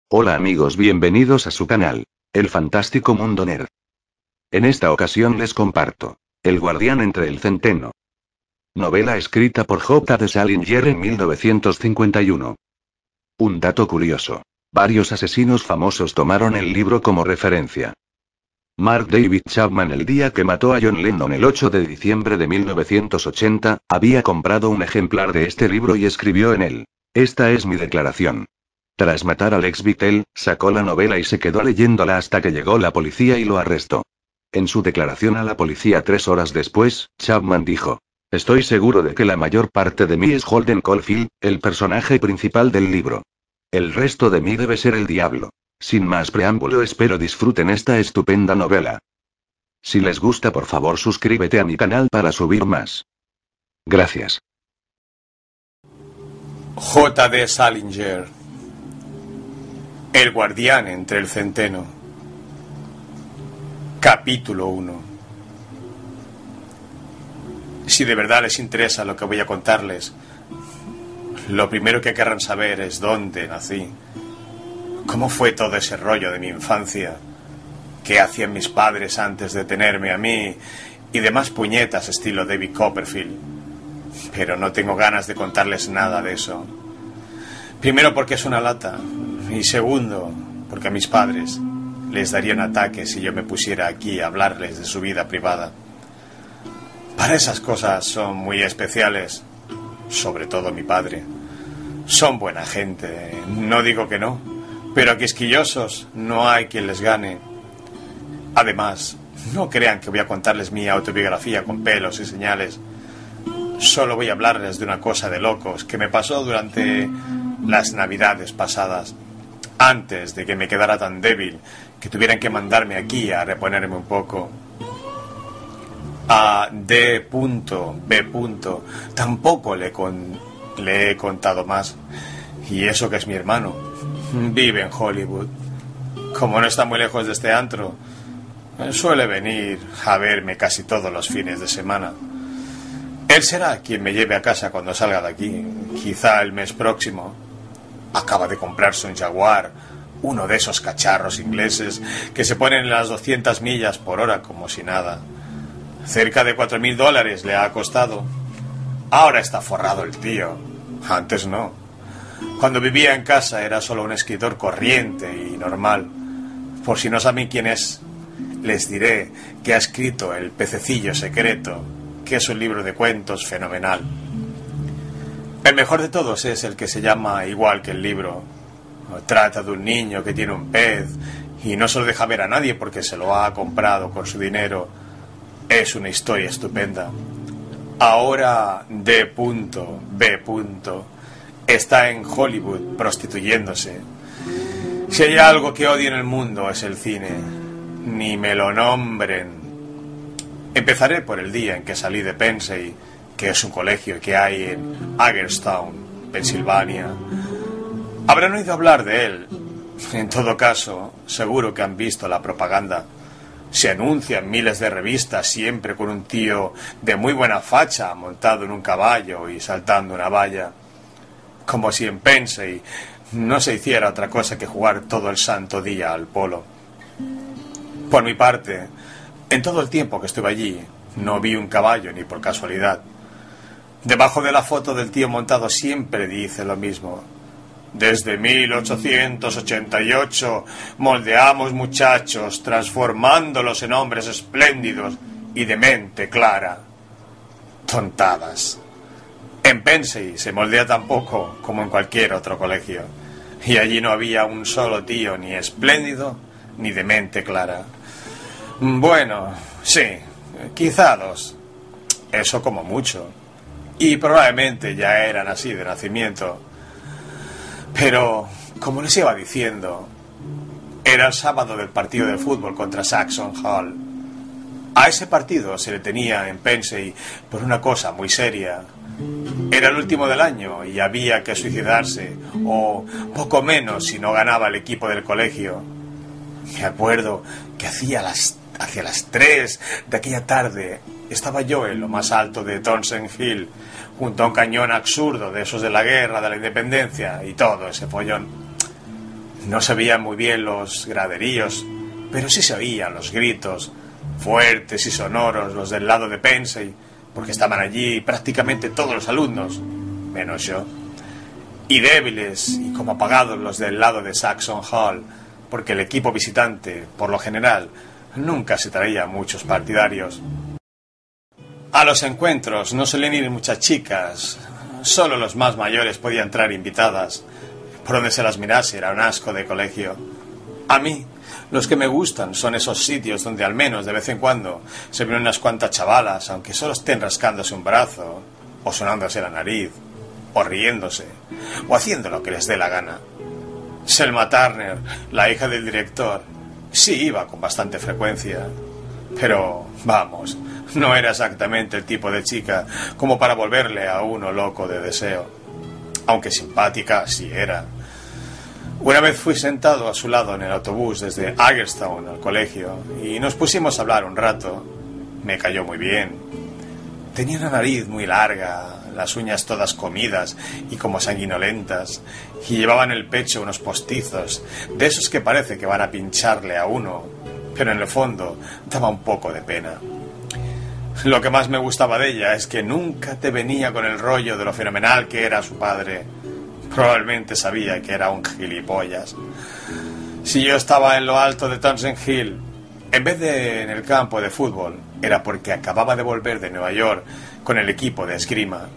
Hola amigos, bienvenidos a su canal, El Fantástico Mundo Nerd. En esta ocasión les comparto El Guardián entre el Centeno. Novela escrita por J. de Salinger en 1951. Un dato curioso. Varios asesinos famosos tomaron el libro como referencia. Mark David Chapman, el día que mató a John Lennon el 8 de diciembre de 1980, había comprado un ejemplar de este libro y escribió en él: "Esta es mi declaración". Tras matar al ex Beatle, sacó la novela y se quedó leyéndola hasta que llegó la policía y lo arrestó. En su declaración a la policía 3 horas después, Chapman dijo: "Estoy seguro de que la mayor parte de mí es Holden Caulfield, el personaje principal del libro. El resto de mí debe ser el diablo". Sin más preámbulo, espero disfruten esta estupenda novela. Si les gusta, por favor suscríbete a mi canal para subir más. Gracias. J. de Salinger. El Guardián entre el Centeno. Capítulo 1. Si de verdad les interesa lo que voy a contarles, lo primero que querrán saber es dónde nací, cómo fue todo ese rollo de mi infancia, qué hacían mis padres antes de tenerme a mí y demás puñetas estilo David Copperfield. Pero no tengo ganas de contarles nada de eso. Primero porque es una lata, y segundo porque a mis padres les darían ataques si yo me pusiera aquí a hablarles de su vida privada. Para esas cosas son muy especiales, sobre todo mi padre. Son buena gente, no digo que no, pero a quisquillosos no hay quien les gane. Además, no crean que voy a contarles mi autobiografía con pelos y señales. Solo voy a hablarles de una cosa de locos que me pasó durante las navidades pasadas, antes de que me quedara tan débil que tuvieran que mandarme aquí a reponerme un poco. A D.B. tampoco le he contado más, y eso que es mi hermano. Vive en Hollywood. Como no está muy lejos de este antro, suele venir a verme casi todos los fines de semana. Él será quien me lleve a casa cuando salga de aquí, quizá el mes próximo. Acaba de comprarse un Jaguar, uno de esos cacharros ingleses que se ponen en las 200 millas por hora como si nada. Cerca de $4.000 le ha costado. Ahora está forrado el tío. Antes no. Cuando vivía en casa era solo un escritor corriente y normal. Por si no saben quién es, les diré que ha escrito El Pececillo Secreto, que es un libro de cuentos fenomenal. El mejor de todos es el que se llama igual que el libro. Trata de un niño que tiene un pez y no se lo deja ver a nadie porque se lo ha comprado con su dinero. Es una historia estupenda. Ahora D.B. está en Hollywood prostituyéndose. Si hay algo que odio en el mundo es el cine. Ni me lo nombren. Empezaré por el día en que salí de Pensey, que es un colegio que hay en Hagerstown, Pensilvania. Habrán oído hablar de él. En todo caso, seguro que han visto la propaganda. Se anuncian miles de revistas siempre con un tío de muy buena facha montado en un caballo y saltando una valla. Como si en Pensey no se hiciera otra cosa que jugar todo el santo día al polo. Por mi parte, en todo el tiempo que estuve allí, no vi un caballo ni por casualidad. Debajo de la foto del tío montado siempre dice lo mismo: "Desde 1888 moldeamos muchachos, transformándolos en hombres espléndidos y de mente clara". Tontadas. En Pensey se moldea tan poco como en cualquier otro colegio, y allí no había un solo tío ni espléndido ni de mente clara. Bueno, sí, quizá 2. Eso como mucho. Y probablemente ya eran así de nacimiento. Pero, como les iba diciendo, era el sábado del partido de fútbol contra Saxon Hall. A ese partido se le tenía en Pensey por una cosa muy seria. Era el último del año y había que suicidarse, o poco menos si no ganaba el equipo del colegio. Me acuerdo que hacia las 3 de aquella tarde estaba yo en lo más alto de Townsend Hill, junto a un cañón absurdo de esos de la guerra de la independencia y todo ese follón. No se veían muy bien los graderíos, pero sí se oían los gritos, fuertes y sonoros, los del lado de Pensey, porque estaban allí prácticamente todos los alumnos, menos yo. Y débiles y como apagados los del lado de Saxon Hall, porque el equipo visitante, por lo general, nunca se traía muchos partidarios. A los encuentros no solían ir muchas chicas, solo los más mayores podían entrar invitadas. Por donde se las mirase era un asco de colegio. A mí, los que me gustan son esos sitios donde al menos de vez en cuando se ven unas cuantas chavalas, aunque solo estén rascándose un brazo, o sonándose la nariz, o riéndose, o haciendo lo que les dé la gana. Selma Turner, la hija del director, sí iba con bastante frecuencia, pero, vamos, no era exactamente el tipo de chica como para volverle a uno loco de deseo, aunque simpática sí era. Una vez fui sentado a su lado en el autobús desde Hagerstown al colegio y nos pusimos a hablar un rato. Me cayó muy bien. Tenía una nariz muy larga, las uñas todas comidas y como sanguinolentas, y llevaba en el pecho unos postizos, de esos que parece que van a pincharle a uno, pero en el fondo daba un poco de pena. Lo que más me gustaba de ella es que nunca te venía con el rollo de lo fenomenal que era su padre. Probablemente sabía que era un gilipollas. Si yo estaba en lo alto de Townsend Hill, en vez de en el campo de fútbol, era porque acababa de volver de Nueva York con el equipo de esgrima.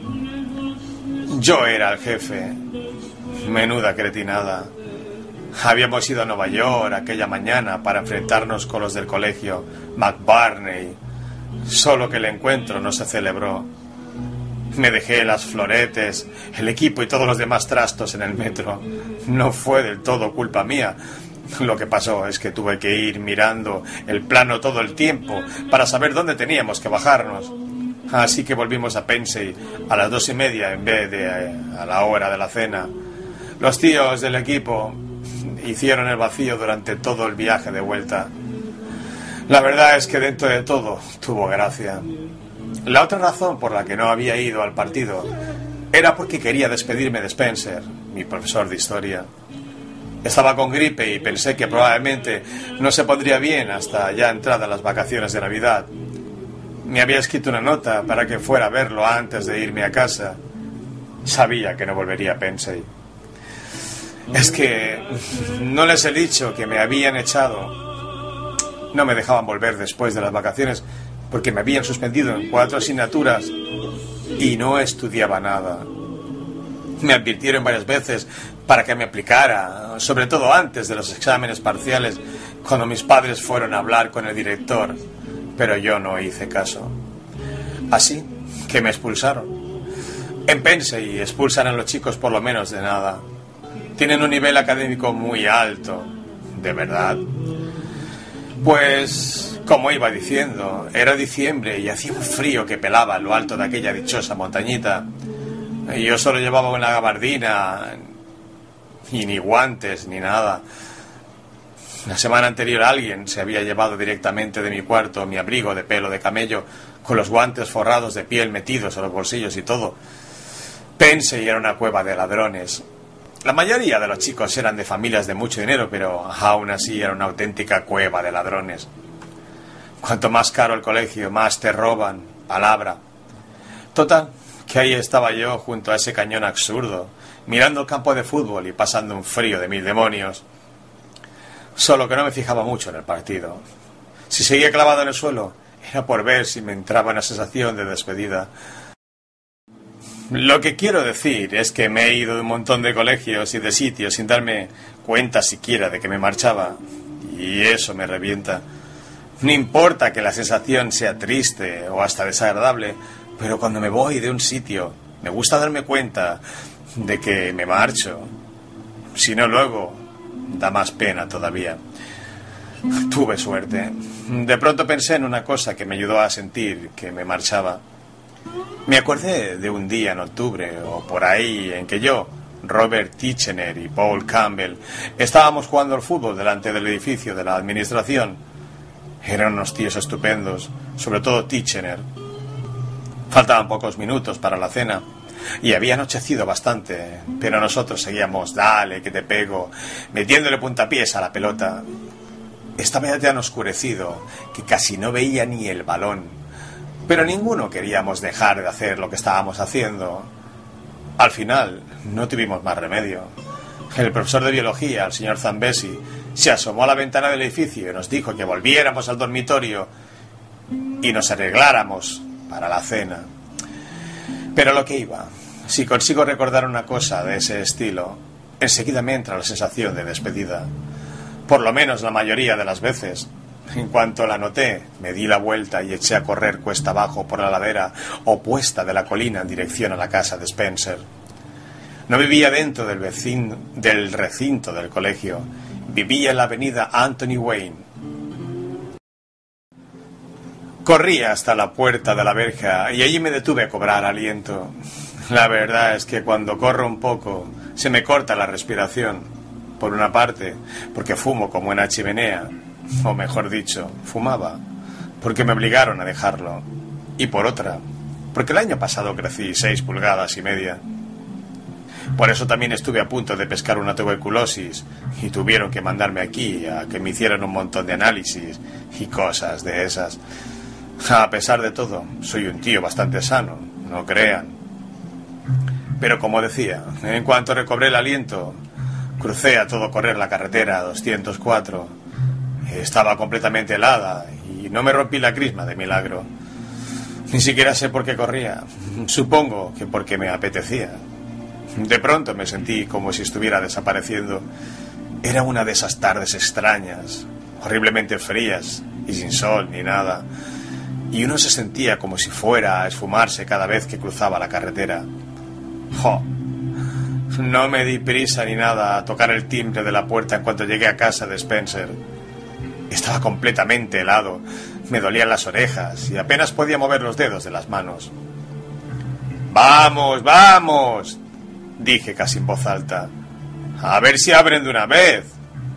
Yo era el jefe. Menuda cretinada. Habíamos ido a Nueva York aquella mañana para enfrentarnos con los del colegio McBurney, solo que el encuentro no se celebró. Me dejé las floretes, el equipo y todos los demás trastos en el metro. No fue del todo culpa mía. Lo que pasó es que tuve que ir mirando el plano todo el tiempo para saber dónde teníamos que bajarnos. Así que volvimos a Pensey a las 2:30 en vez de a la hora de la cena. Los tíos del equipo hicieron el vacío durante todo el viaje de vuelta. La verdad es que dentro de todo tuvo gracia. La otra razón por la que no había ido al partido era porque quería despedirme de Spencer, mi profesor de historia. Estaba con gripe y pensé que probablemente no se pondría bien hasta ya entradas las vacaciones de Navidad. Me había escrito una nota para que fuera a verlo antes de irme a casa. Sabía que no volvería a Pensey. Es que no les he dicho que me habían echado. No me dejaban volver después de las vacaciones porque me habían suspendido en 4 asignaturas y no estudiaba nada. Me advirtieron varias veces para que me aplicara, sobre todo antes de los exámenes parciales, cuando mis padres fueron a hablar con el director, pero yo no hice caso. Así que me expulsaron. En Pensey expulsan a los chicos por lo menos de nada. Tienen un nivel académico muy alto, ¿de verdad? Pues, como iba diciendo, era diciembre y hacía un frío que pelaba en lo alto de aquella dichosa montañita. Y yo solo llevaba una gabardina y ni guantes ni nada. La semana anterior alguien se había llevado directamente de mi cuarto mi abrigo de pelo de camello con los guantes forrados de piel metidos a los bolsillos y todo. Pensé era una cueva de ladrones. La mayoría de los chicos eran de familias de mucho dinero, pero aún así era una auténtica cueva de ladrones. Cuanto más caro el colegio, más te roban, palabra. Total, que ahí estaba yo junto a ese cañón absurdo, mirando el campo de fútbol y pasando un frío de 1000 demonios. Solo que no me fijaba mucho en el partido. Si seguía clavado en el suelo, era por ver si me entraba una sensación de despedida. Lo que quiero decir es que me he ido de un montón de colegios y de sitios sin darme cuenta siquiera de que me marchaba. Y eso me revienta. No importa que la sensación sea triste o hasta desagradable, pero cuando me voy de un sitio, me gusta darme cuenta de que me marcho. Si no, luego da más pena todavía. Tuve suerte. De pronto pensé en una cosa que me ayudó a sentir que me marchaba. Me acordé de un día en octubre o por ahí en que yo, Robert Titchener y Paul Campbell estábamos jugando al fútbol delante del edificio de la administración. Eran unos tíos estupendos, sobre todo Titchener. Faltaban pocos minutos para la cena Y había anochecido bastante, pero nosotros seguíamos, dale, que te pego, metiéndole puntapiés a la pelota. Estaba ya tan oscurecido que casi no veía ni el balón, pero ninguno queríamos dejar de hacer lo que estábamos haciendo. Al final, no tuvimos más remedio. El profesor de biología, el señor Zambesi, se asomó a la ventana del edificio y nos dijo que volviéramos al dormitorio y nos arregláramos para la cena. Pero lo que iba, si consigo recordar una cosa de ese estilo, enseguida me entra la sensación de despedida. Por lo menos la mayoría de las veces. En cuanto la noté, me di la vuelta y eché a correr cuesta abajo por la ladera opuesta de la colina en dirección a la casa de Spencer. No vivía dentro del recinto del colegio, vivía en la avenida Anthony Wayne. Corrí hasta la puerta de la verja y allí me detuve a cobrar aliento. La verdad es que cuando corro un poco se me corta la respiración. Por una parte, porque fumo como en la chimenea, o mejor dicho, fumaba, porque me obligaron a dejarlo. Y por otra, porque el año pasado crecí 6,5 pulgadas. Por eso también estuve a punto de pescar una tuberculosis y tuvieron que mandarme aquí a que me hicieran un montón de análisis y cosas de esas. A pesar de todo, soy un tío bastante sano, no crean. Pero como decía, en cuanto recobré el aliento, crucé a todo correr la carretera 204. Estaba completamente helada y no me rompí la crisma de milagro. Ni siquiera sé por qué corría. Supongo que porque me apetecía. De pronto me sentí como si estuviera desapareciendo. Era una de esas tardes extrañas, horriblemente frías y sin sol ni nada. Y uno se sentía como si fuera a esfumarse cada vez que cruzaba la carretera. ¡Jo! No me di prisa ni nada a tocar el timbre de la puerta en cuanto llegué a casa de Spencer. Estaba completamente helado, me dolían las orejas y apenas podía mover los dedos de las manos. ¡Vamos, vamos!, dije casi en voz alta. ¡A ver si abren de una vez!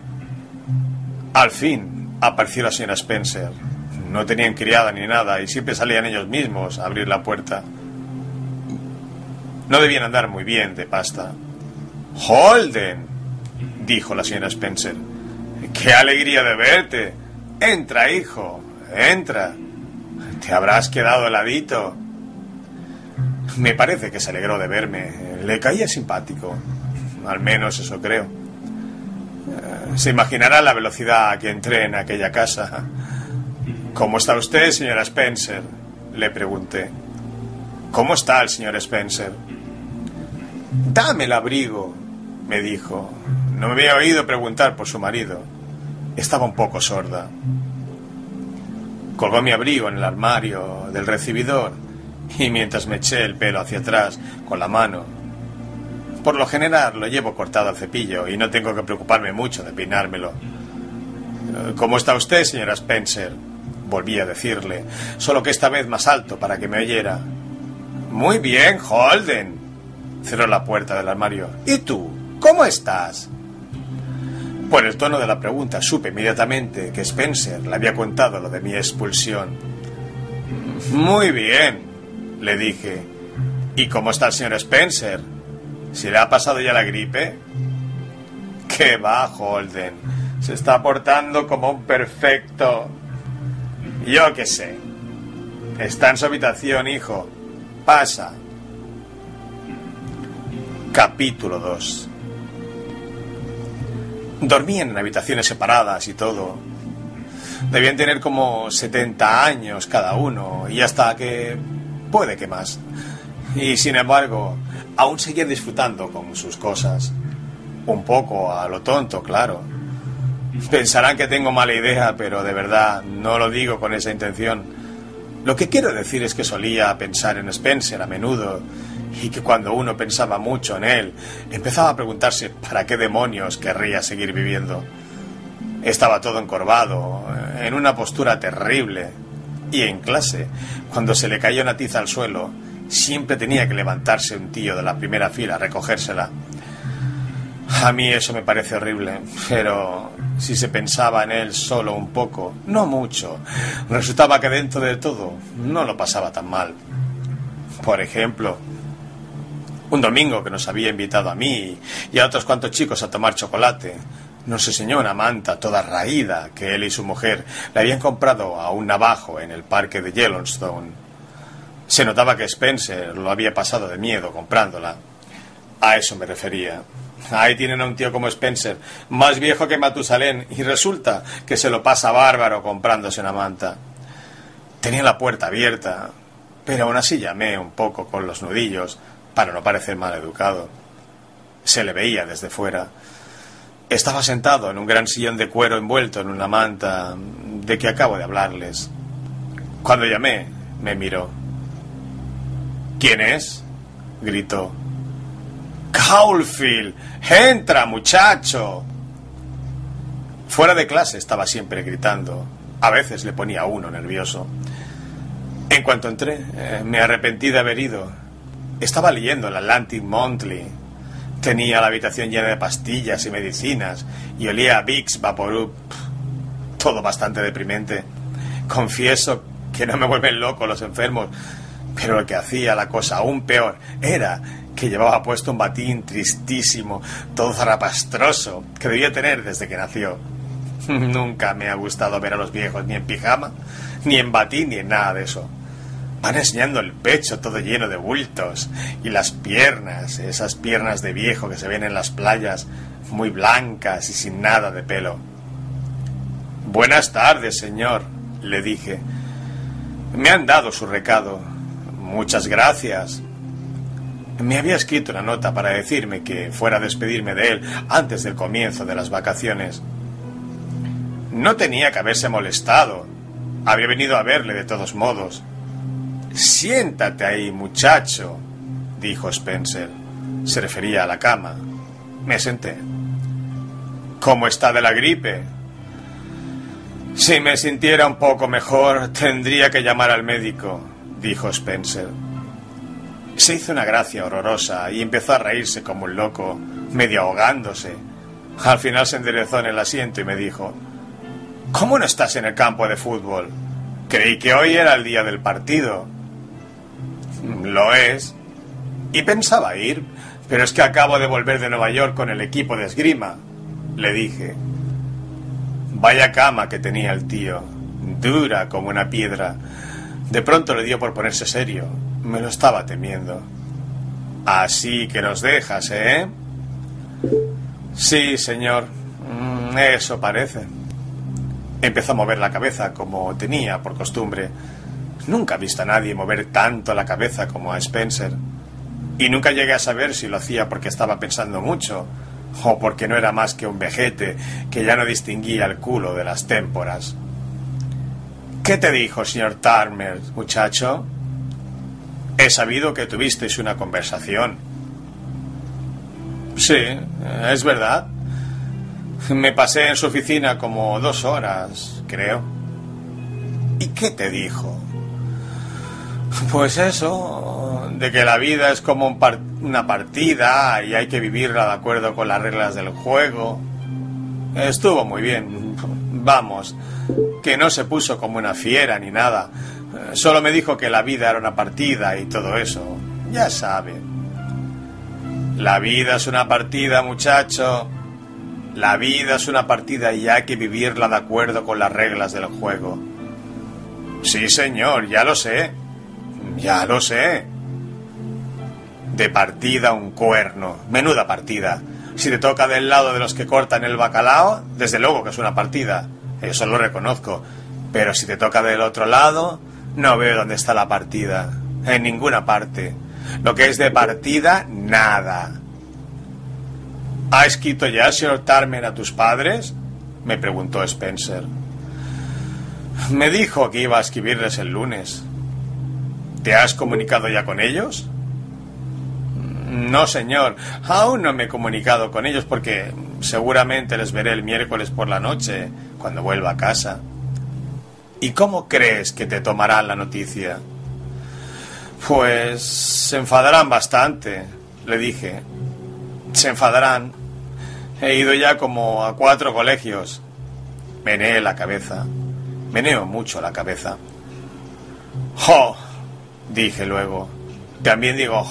Al fin apareció la señora Spencer. No tenían criada ni nada y siempre salían ellos mismos a abrir la puerta. No debían andar muy bien de pasta. «Holden», dijo la señora Spencer, «qué alegría de verte. Entra, hijo, entra. Te habrás quedado heladito». Me parece que se alegró de verme. Le caía simpático. Al menos eso creo. Se imaginará la velocidad a que entré en aquella casa. «¿Cómo está usted, señora Spencer?», le pregunté. «¿Cómo está el señor Spencer?». «Dame el abrigo», me dijo. No me había oído preguntar por su marido. Estaba un poco sorda. Colgó mi abrigo en el armario del recibidor y mientras me eché el pelo hacia atrás con la mano. Por lo general lo llevo cortado al cepillo y no tengo que preocuparme mucho de peinármelo. «¿Cómo está usted, señora Spencer?», volví a decirle, solo que esta vez más alto para que me oyera. «Muy bien, Holden», cerró la puerta del armario. «¿Y tú? ¿Cómo estás?». Por el tono de la pregunta supe inmediatamente que Spencer le había contado lo de mi expulsión. «Muy bien», le dije. «¿Y cómo está el señor Spencer? ¿Se le ha pasado ya la gripe?». «¿Qué va, Holden? Se está portando como un perfecto». «Yo qué sé. Está en su habitación, hijo. Pasa». Capítulo 2. Dormían en habitaciones separadas y todo. Debían tener como 70 años cada uno, y hasta que... puede que más. Y sin embargo, aún seguían disfrutando con sus cosas. Un poco a lo tonto, claro. Pensarán que tengo mala idea, pero de verdad no lo digo con esa intención. Lo que quiero decir es que solía pensar en Spencer a menudo, y que cuando uno pensaba mucho en él, empezaba a preguntarse para qué demonios querría seguir viviendo. Estaba todo encorvado, en una postura terrible, y en clase, cuando se le cayó una tiza al suelo, siempre tenía que levantarse un tío de la primera fila a recogérsela. A mí eso me parece horrible, pero si se pensaba en él solo un poco, no mucho, resultaba que dentro de todo no lo pasaba tan mal. Por ejemplo, Un domingo que nos había invitado a mí y a otros cuantos chicos a tomar chocolate. Nos enseñó una manta toda raída que él y su mujer le habían comprado a un navajo en el parque de Yellowstone. Se notaba que Spencer lo había pasado de miedo comprándola. A eso me refería. Ahí tienen a un tío como Spencer, más viejo que Matusalén, y resulta que se lo pasa bárbaro comprándose una manta. Tenía la puerta abierta, pero aún así llamé un poco con los nudillos para no parecer mal educado. Se le veía desde fuera. Estaba sentado en un gran sillón de cuero envuelto en una manta de que acabo de hablarles. Cuando llamé, me miró. ¿Quién es?, gritó. ¡Caulfield! ¡Entra, muchacho! Fuera de clase estaba siempre gritando. A veces le ponía a uno nervioso. En cuanto entré, me arrepentí de haber ido. Estaba leyendo el Atlantic Monthly. Tenía la habitación llena de pastillas y medicinas y olía a Vicks Vaporub. Todo bastante deprimente. Confieso que no me vuelven loco los enfermos, pero lo que hacía la cosa aún peor era que llevaba puesto un batín tristísimo, todo zarrapastroso, que debía tener desde que nació. Nunca me ha gustado ver a los viejos ni en pijama, ni en batín, ni en nada de eso. Van enseñando el pecho todo lleno de bultos, y las piernas, esas piernas de viejo que se ven en las playas, muy blancas y sin nada de pelo. Buenas tardes, señor, le dije. Me han dado su recado. Muchas gracias. Me había escrito una nota para decirme que fuera a despedirme de él antes del comienzo de las vacaciones. No tenía que haberse molestado. Había venido a verle de todos modos. Siéntate ahí, muchacho, dijo Spencer. Se refería a la cama. Me senté. ¿Cómo está de la gripe? Si me sintiera un poco mejor, tendría que llamar al médico, dijo Spencer. Se hizo una gracia horrorosa y empezó a reírse como un loco, medio ahogándose. Al final se enderezó en el asiento y me dijo: ¿Cómo no estás en el campo de fútbol? Creí que hoy era el día del partido. Lo es. Y pensaba ir, pero es que acabo de volver de Nueva York con el equipo de esgrima, le dije. Vaya cama que tenía el tío, dura como una piedra. De pronto le dio por ponerse serio. Me lo estaba temiendo. Así que nos dejas, ¿eh? Sí, señor. Eso parece. Empezó a mover la cabeza como tenía por costumbre. Nunca he visto a nadie mover tanto la cabeza como a Spencer. Y nunca llegué a saber si lo hacía porque estaba pensando mucho o porque no era más que un vejete que ya no distinguía el culo de las témporas. ¿Qué te dijo, señor Turner, muchacho? He sabido que tuvisteis una conversación. Sí, es verdad. Me pasé en su oficina como 2 horas, creo. ¿Y qué te dijo? Pues eso, de que la vida es como una partida y hay que vivirla de acuerdo con las reglas del juego. Estuvo muy bien. Vamos, que no se puso como una fiera ni nada. Solo me dijo que la vida era una partida y todo eso. Ya sabe. La vida es una partida, muchacho. La vida es una partida y hay que vivirla de acuerdo con las reglas del juego. Sí, señor, ya lo sé. Ya lo sé. De partida un cuerno. Menuda partida. Si te toca del lado de los que cortan el bacalao, desde luego que es una partida. Eso lo reconozco. Pero si te toca del otro lado, no veo dónde está la partida. En ninguna parte. Lo que es de partida, nada. ¿Ha escrito ya, señor Turner, a tus padres?, me preguntó Spencer. Me dijo que iba a escribirles el lunes. ¿Te has comunicado ya con ellos? No, señor. Aún no me he comunicado con ellos porque seguramente les veré el miércoles por la noche, cuando vuelva a casa. ¿Y cómo crees que te tomarán la noticia? Pues se enfadarán bastante, le dije. Se enfadarán. He ido ya como a 4 colegios. Meneé la cabeza. Meneo mucho la cabeza. ¡Jo!, dije luego. También digo jo,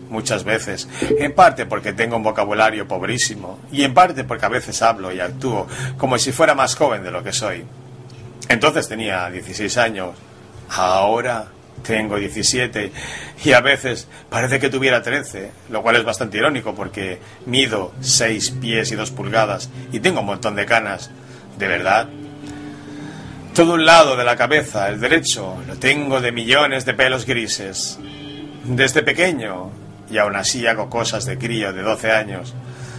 muchas veces, en parte porque tengo un vocabulario pobrísimo, y en parte porque a veces hablo y actúo como si fuera más joven de lo que soy. Entonces tenía 16 años, ahora tengo 17, y a veces parece que tuviera 13, lo cual es bastante irónico porque mido 6 pies y 2 pulgadas, y tengo un montón de canas, de verdad. Todo un lado de la cabeza, el derecho, lo tengo de millones de pelos grises. Desde pequeño, y aún así hago cosas de crío de 12 años.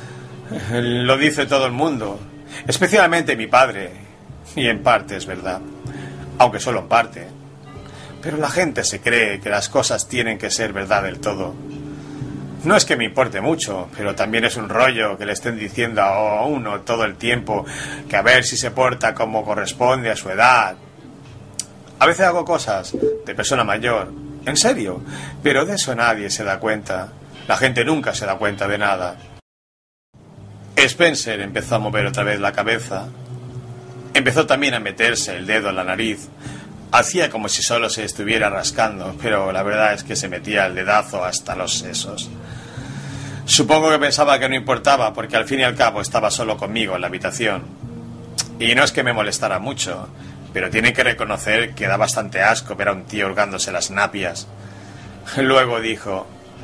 Lo dice todo el mundo, especialmente mi padre, y en parte es verdad, aunque solo en parte. Pero la gente se cree que las cosas tienen que ser verdad del todo. No es que me importe mucho, pero también es un rollo que le estén diciendo a uno todo el tiempo que a ver si se porta como corresponde a su edad. A veces hago cosas de persona mayor, en serio, pero de eso nadie se da cuenta. La gente nunca se da cuenta de nada. Spencer empezó a mover otra vez la cabeza. Empezó también a meterse el dedo en la nariz. Hacía como si solo se estuviera rascando, pero la verdad es que se metía el dedazo hasta los sesos. Supongo que pensaba que no importaba, porque al fin y al cabo estaba solo conmigo en la habitación. Y no es que me molestara mucho, pero tiene que reconocer que da bastante asco ver a un tío hurgándose las napias. Luego dijo: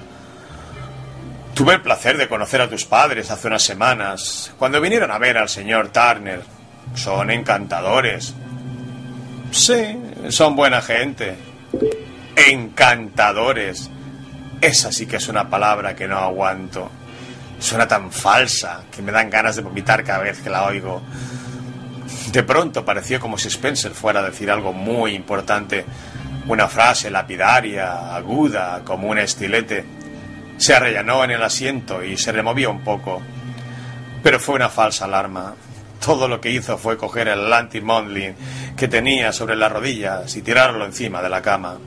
tuve el placer de conocer a tus padres hace unas semanas, cuando vinieron a ver al señor Turner. Son encantadores. Sí, son buena gente. Encantadores. Esa sí que es una palabra que no aguanto. Suena tan falsa que me dan ganas de vomitar cada vez que la oigo. De pronto pareció como si Spencer fuera a decir algo muy importante, una frase lapidaria, aguda, como un estilete. Se arrellanó en el asiento y se removió un poco. Pero fue una falsa alarma. Todo lo que hizo fue coger el anti-Mondlin que tenía sobre las rodillas y tirarlo encima de la cama.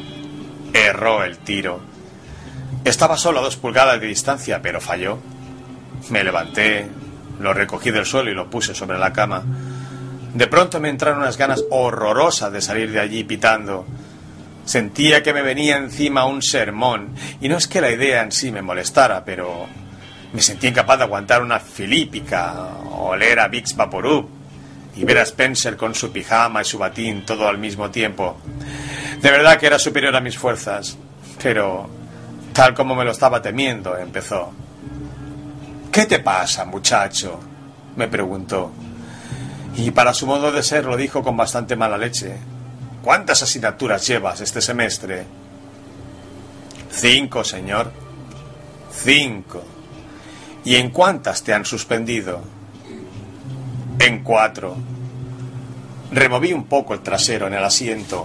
Erró el tiro. Estaba solo a 2 pulgadas de distancia, pero falló. Me levanté, lo recogí del suelo y lo puse sobre la cama. De pronto me entraron unas ganas horrorosas de salir de allí pitando. Sentía que me venía encima un sermón, y no es que la idea en sí me molestara, pero me sentí incapaz de aguantar una filípica, oler a Vicks Vaporub y ver a Spencer con su pijama y su batín todo al mismo tiempo. De verdad que era superior a mis fuerzas, pero tal como me lo estaba temiendo, empezó. ¿Qué te pasa, muchacho?, me preguntó. Y para su modo de ser lo dijo con bastante mala leche. ¿Cuántas asignaturas llevas este semestre? 5, señor. 5. ¿Y en cuántas te han suspendido? En 4. Removí un poco el trasero en el asiento.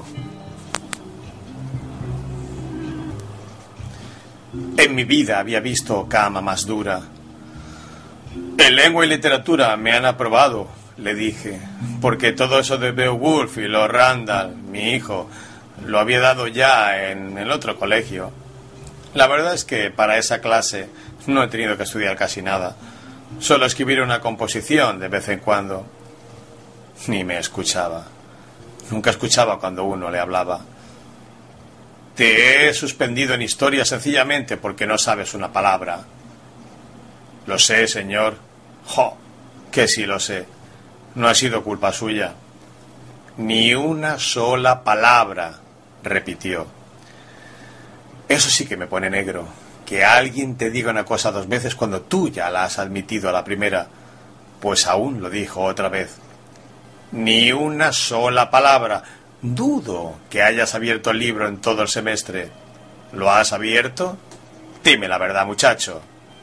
En mi vida había visto cama más dura. En lengua y literatura me han aprobado, le dije, porque todo eso de Beowulf y Lord Randall, mi hijo, lo había dado ya en el otro colegio. La verdad es que para esa clase no he tenido que estudiar casi nada. Solo escribir una composición de vez en cuando. Ni me escuchaba. Nunca escuchaba cuando uno le hablaba. Te he suspendido en historia sencillamente porque no sabes una palabra. Lo sé, señor. ¡Jo! Que sí lo sé. No ha sido culpa suya. Ni una sola palabra, repitió. Eso sí que me pone negro. Que alguien te diga una cosa 2 veces cuando tú ya la has admitido a la primera. Pues aún lo dijo otra vez. Ni una sola palabra. Dudo que hayas abierto el libro en todo el semestre. ¿Lo has abierto? Dime la verdad, muchacho.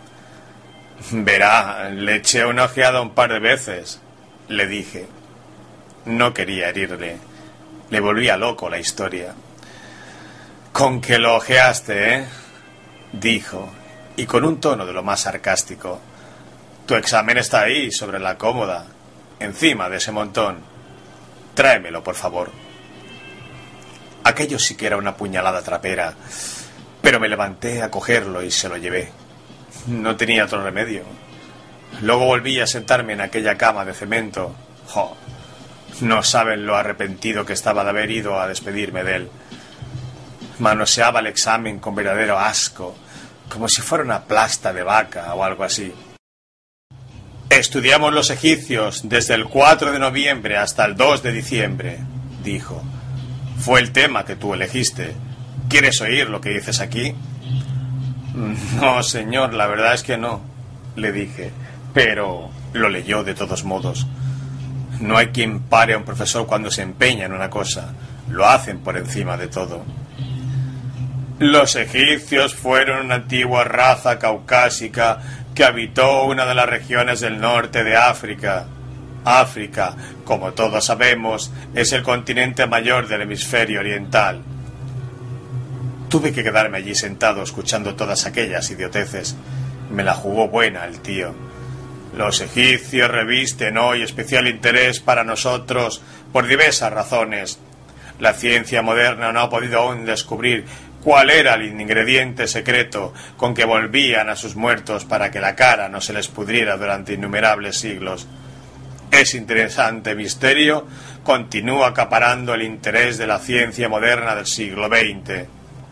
Verá, le eché una ojeada un par de veces, le dije. No quería herirle. Le volvía loco la historia. Con que lo ojeaste, ¿eh?, dijo, y con un tono de lo más sarcástico. Tu examen está ahí, sobre la cómoda, encima de ese montón. Tráemelo, por favor. Aquello sí que era una puñalada trapera, pero me levanté a cogerlo y se lo llevé. No tenía otro remedio. Luego volví a sentarme en aquella cama de cemento. ¡Jo! No saben lo arrepentido que estaba de haber ido a despedirme de él. Manoseaba el examen con verdadero asco. como si fuera una plasta de vaca o algo así. Estudiamos los egipcios desde el 4 de noviembre hasta el 2 de diciembre, dijo. Fue el tema que tú elegiste. ¿Quieres oír lo que dices aquí? No, señor, la verdad es que no, le dije, pero lo leyó de todos modos. No hay quien pare a un profesor cuando se empeña en una cosa. Lo hacen por encima de todo. Los egipcios fueron una antigua raza caucásica que habitó una de las regiones del norte de África. África, como todos sabemos, es el continente mayor del hemisferio oriental. Tuve que quedarme allí sentado escuchando todas aquellas idioteces. Me la jugó buena el tío. Los egipcios revisten hoy especial interés para nosotros por diversas razones. La ciencia moderna no ha podido aún descubrir cuál era el ingrediente secreto con que volvían a sus muertos para que la cara no se les pudriera durante innumerables siglos. Ese interesante misterio continúa acaparando el interés de la ciencia moderna del siglo XX.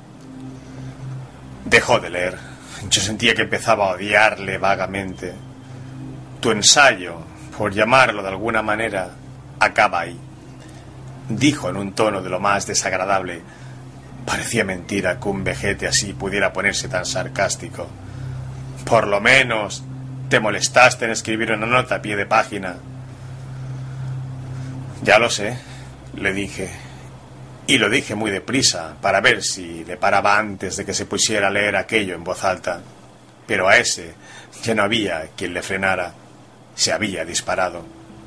Dejó de leer. Yo sentía que empezaba a odiarle vagamente. Tu ensayo, por llamarlo de alguna manera, acaba ahí, dijo en un tono de lo más desagradable. Parecía mentira que un vejete así pudiera ponerse tan sarcástico. Por lo menos te molestaste en escribir una nota a pie de página. Ya lo sé, le dije, y lo dije muy deprisa para ver si le paraba antes de que se pusiera a leer aquello en voz alta. Pero a ese ya no había quien le frenara. Se había disparado.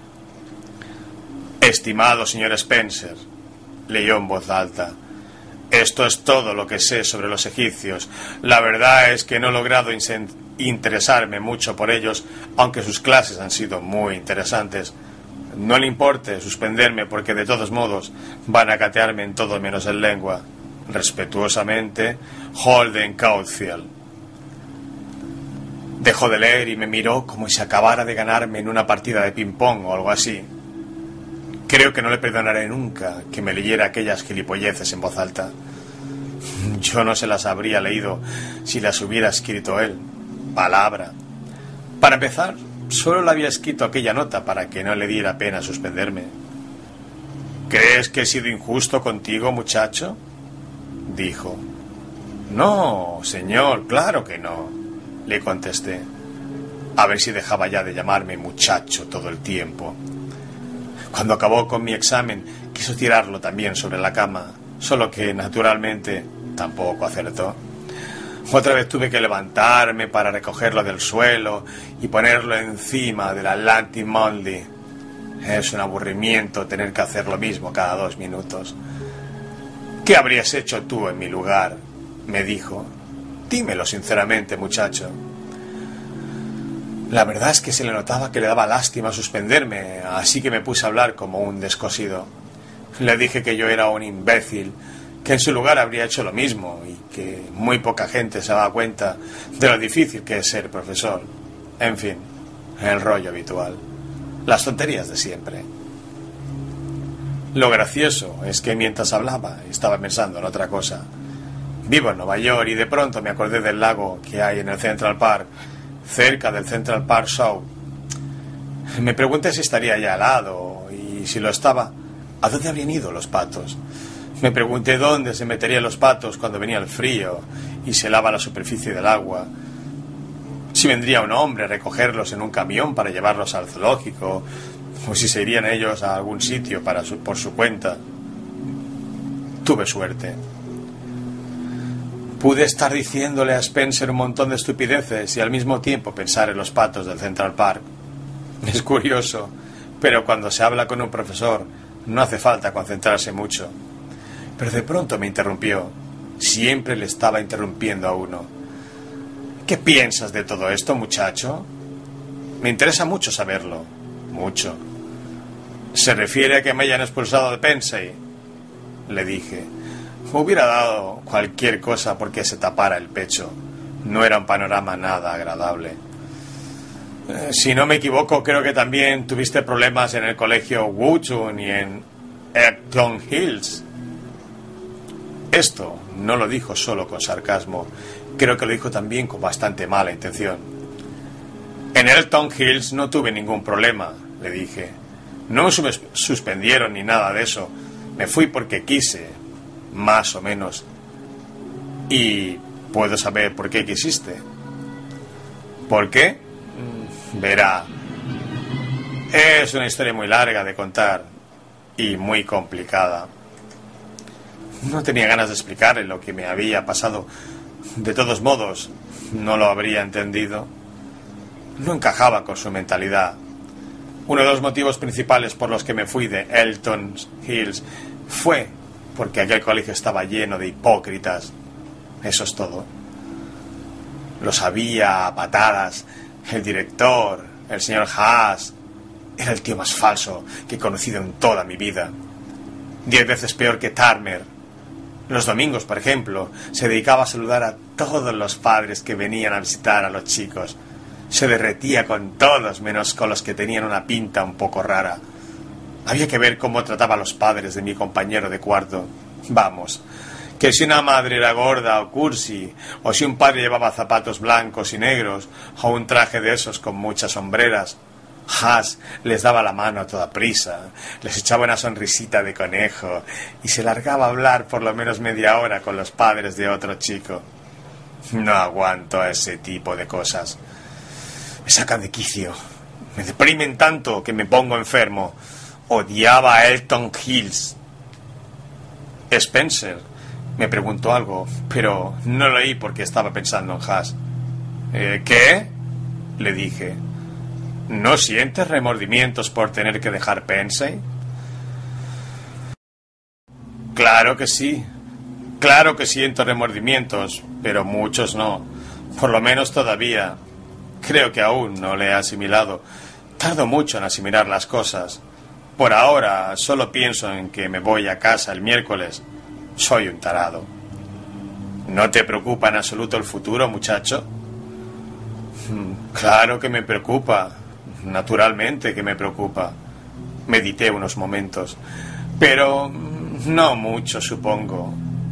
Estimado señor Spencer, leyó en voz alta, esto es todo lo que sé sobre los egipcios. La verdad es que no he logrado interesarme mucho por ellos, aunque sus clases han sido muy interesantes. No le importe suspenderme porque de todos modos van a catearme en todo menos en lengua. Respetuosamente, Holden Caulfield. Dejó de leer y me miró como si acabara de ganarme en una partida de ping-pong o algo así. Creo que no le perdonaré nunca que me leyera aquellas gilipolleces en voz alta. Yo no se las habría leído si las hubiera escrito él. Palabra. Para empezar, solo le había escrito aquella nota para que no le diera pena suspenderme. ¿Crees que he sido injusto contigo, muchacho?, dijo. No, señor, claro que no, le contesté. A ver si dejaba ya de llamarme muchacho todo el tiempo. Cuando acabó con mi examen, quiso tirarlo también sobre la cama, solo que, naturalmente, tampoco acertó. Otra vez tuve que levantarme para recogerlo del suelo y ponerlo encima del Atlantic Monthly. Es un aburrimiento tener que hacer lo mismo cada 2 minutos. ¿Qué habrías hecho tú en mi lugar?, me dijo. Dímelo sinceramente, muchacho. La verdad es que se le notaba que le daba lástima suspenderme, así que me puse a hablar como un descosido. Le dije que yo era un imbécil, que en su lugar habría hecho lo mismo y que muy poca gente se daba cuenta de lo difícil que es ser profesor. En fin, el rollo habitual. Las tonterías de siempre. Lo gracioso es que mientras hablaba estaba pensando en otra cosa. Vivo en Nueva York y de pronto me acordé del lago que hay en el Central Park, cerca del Central Park Show. Me pregunté si estaría ya helado y si lo estaba, ¿a dónde habrían ido los patos? Me pregunté dónde se meterían los patos cuando venía el frío y se helaba la superficie del agua. Si vendría un hombre a recogerlos en un camión para llevarlos al zoológico, o si se irían ellos a algún sitio por su cuenta. Tuve suerte. Pude estar diciéndole a Spencer un montón de estupideces y al mismo tiempo pensar en los patos del Central Park. Es curioso, pero cuando se habla con un profesor no hace falta concentrarse mucho. Pero de pronto me interrumpió. Siempre le estaba interrumpiendo a uno. ¿Qué piensas de todo esto, muchacho? Me interesa mucho saberlo. Mucho. ¿Se refiere a que me hayan expulsado de Pensey?, le dije. Hubiera dado cualquier cosa porque se tapara el pecho. No era un panorama nada agradable. Si no me equivoco, creo que también tuviste problemas en el colegio Wootton y en Eckton Hills. Esto no lo dijo solo con sarcasmo, Creo que lo dijo también con bastante mala intención. En Elton Hills no tuve ningún problema, le dije. No me suspendieron ni nada de eso. Me fui porque quise, más o menos. ¿Y puedo saber por qué quisiste? ¿Por qué? Verá. Es una historia muy larga de contar y muy complicada. No tenía ganas de explicarle lo que me había pasado. De todos modos, no lo habría entendido. No encajaba con su mentalidad. Uno de los motivos principales por los que me fui de Elton Hills fue porque aquel colegio estaba lleno de hipócritas. Eso es todo. Lo sabía a patadas. El director, el señor Haas, era el tío más falso que he conocido en toda mi vida. 10 veces peor que Turner. Los domingos, por ejemplo, se dedicaba a saludar a todos los padres que venían a visitar a los chicos. Se derretía con todos, menos con los que tenían una pinta un poco rara. Había que ver cómo trataba a los padres de mi compañero de cuarto. Vamos, que si una madre era gorda o cursi, o si un padre llevaba zapatos blancos y negros, o un traje de esos con muchas sombreras, Haas les daba la mano a toda prisa, les echaba una sonrisita de conejo y se largaba a hablar por lo menos media hora con los padres de otro chico. No aguanto a ese tipo de cosas. Me sacan de quicio. Me deprimen tanto que me pongo enfermo. Odiaba a Elton Hills. Spencer me preguntó algo, pero no lo oí porque estaba pensando en Haas. ¿Qué? Le dije. ¿No sientes remordimientos por tener que dejar Pensey? Claro que sí. Claro que siento remordimientos, pero muchos no. Por lo menos todavía. Creo que aún no le he asimilado. Tardo mucho en asimilar las cosas. Por ahora solo pienso en que me voy a casa el miércoles. Soy un tarado. ¿No te preocupa en absoluto el futuro, muchacho? Claro que me preocupa. Naturalmente que me preocupa. Medité unos momentos. Pero no mucho, supongo.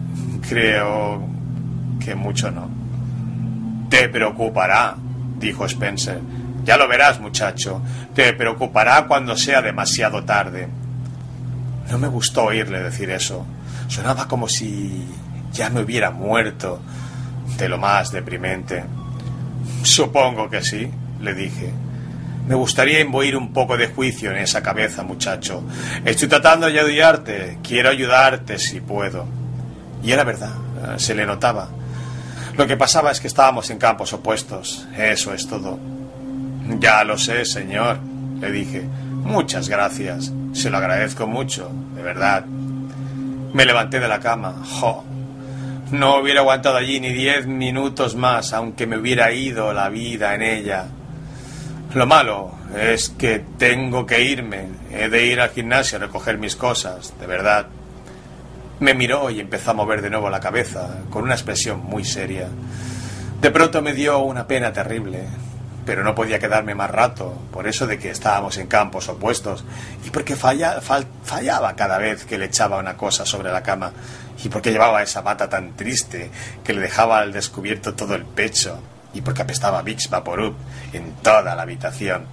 Creo que mucho no. Te preocupará, dijo Spencer. Ya lo verás, muchacho. Te preocupará cuando sea demasiado tarde. No me gustó oírle decir eso. Sonaba como si ya me hubiera muerto. De lo más deprimente. Supongo que sí, le dije. Me gustaría imbuir un poco de juicio en esa cabeza, muchacho. Estoy tratando de ayudarte. Quiero ayudarte si puedo. Y era verdad, se le notaba. Lo que pasaba es que estábamos en campos opuestos. Eso es todo. Ya lo sé, señor, le dije. Muchas gracias. Se lo agradezco mucho, de verdad. Me levanté de la cama. ¡Jo! No hubiera aguantado allí ni 10 minutos más, aunque me hubiera ido la vida en ella. Lo malo es que tengo que irme. He de ir al gimnasio a recoger mis cosas, de verdad. Me miró y empezó a mover de nuevo la cabeza, con una expresión muy seria. De pronto me dio una pena terrible, pero no podía quedarme más rato, por eso de que estábamos en campos opuestos, y porque fallaba cada vez que le echaba una cosa sobre la cama, y porque llevaba esa bata tan triste que le dejaba al descubierto todo el pecho, y porque apestaba Vicks Vaporub en toda la habitación.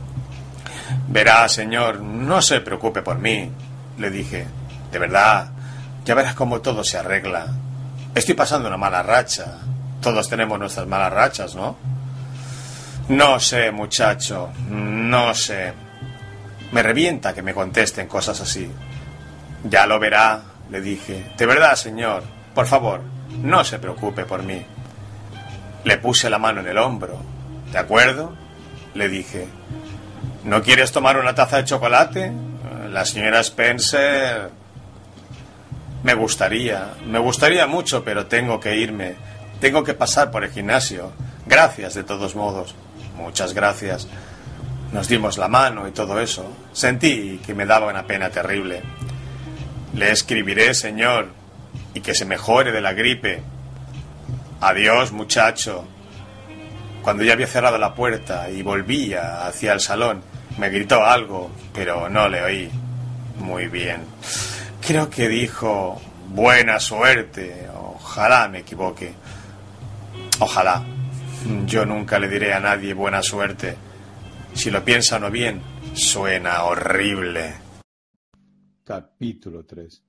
Verá, señor, no se preocupe por mí, le dije. De verdad, ya verás cómo todo se arregla. Estoy pasando una mala racha. Todos tenemos nuestras malas rachas, ¿no? No sé, muchacho, no sé. Me revienta que me contesten cosas así. Ya lo verá, le dije. De verdad, señor, por favor, no se preocupe por mí. Le puse la mano en el hombro. ¿De acuerdo?, le dije. ¿No quieres tomar una taza de chocolate? La señora Spencer... Me gustaría mucho, pero tengo que irme. Tengo que pasar por el gimnasio. Gracias, de todos modos. Muchas gracias. Nos dimos la mano y todo eso. Sentí que me daba una pena terrible. Le escribiré, señor, y que se mejore de la gripe. Adiós, muchacho. Cuando ya había cerrado la puerta y volvía hacia el salón, me gritó algo, pero no le oí muy bien. Creo que dijo, buena suerte, ojalá me equivoque. Ojalá. Yo nunca le diré a nadie buena suerte. Si lo piensan o bien, suena horrible. Capítulo 3.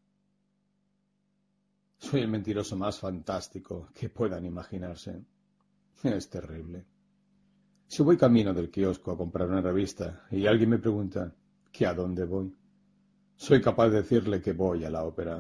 Soy el mentiroso más fantástico que puedan imaginarse. Es terrible. Si voy camino del kiosco a comprar una revista y alguien me pregunta que a dónde voy, soy capaz de decirle que voy a la ópera.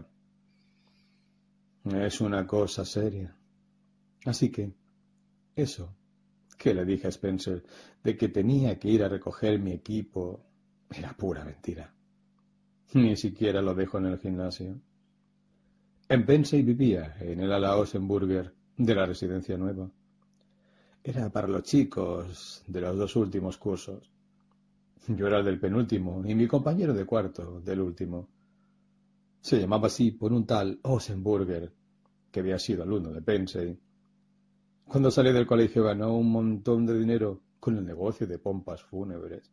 Es una cosa seria. Así que, eso que le dije a Spencer de que tenía que ir a recoger mi equipo era pura mentira. Ni siquiera lo dejo en el gimnasio. En Pensey vivía, en el ala Osenburger de la residencia nueva. Era para los chicos de los 2 últimos cursos. Yo era el del penúltimo y mi compañero de cuarto del último. Se llamaba así por un tal Osenburger, que había sido alumno de Pensey. Cuando salí del colegio ganó un montón de dinero con el negocio de pompas fúnebres.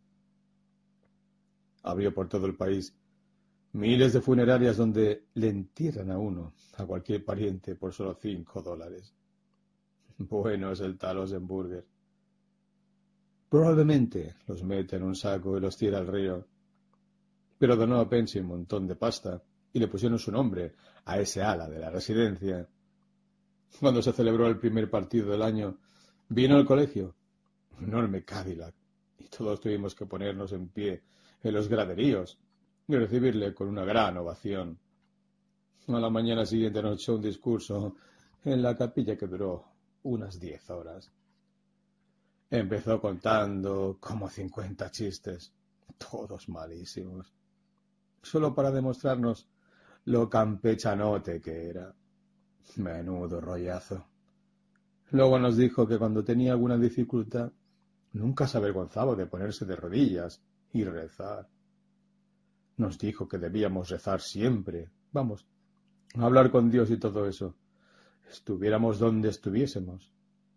Abrió por todo el país miles de funerarias donde le entierran a uno, a cualquier pariente, por solo $5. Bueno es el tal Osenburger. Probablemente los mete en un saco y los tira al río. Pero donó a Pensey un montón de pasta y le pusieron su nombre a ese ala de la residencia. Cuando se celebró el primer partido del año, vino al colegio un enorme Cadillac y todos tuvimos que ponernos en pie en los graderíos y recibirle con una gran ovación. A la mañana siguiente nos echó un discurso en la capilla que duró unas 10 horas. Empezó contando como 50 chistes, todos malísimos, solo para demostrarnos lo campechanote que era. Menudo rollazo. Luego nos dijo que cuando tenía alguna dificultad, nunca se avergonzaba de ponerse de rodillas y rezar. Nos dijo que debíamos rezar siempre, vamos, hablar con Dios y todo eso, estuviéramos donde estuviésemos.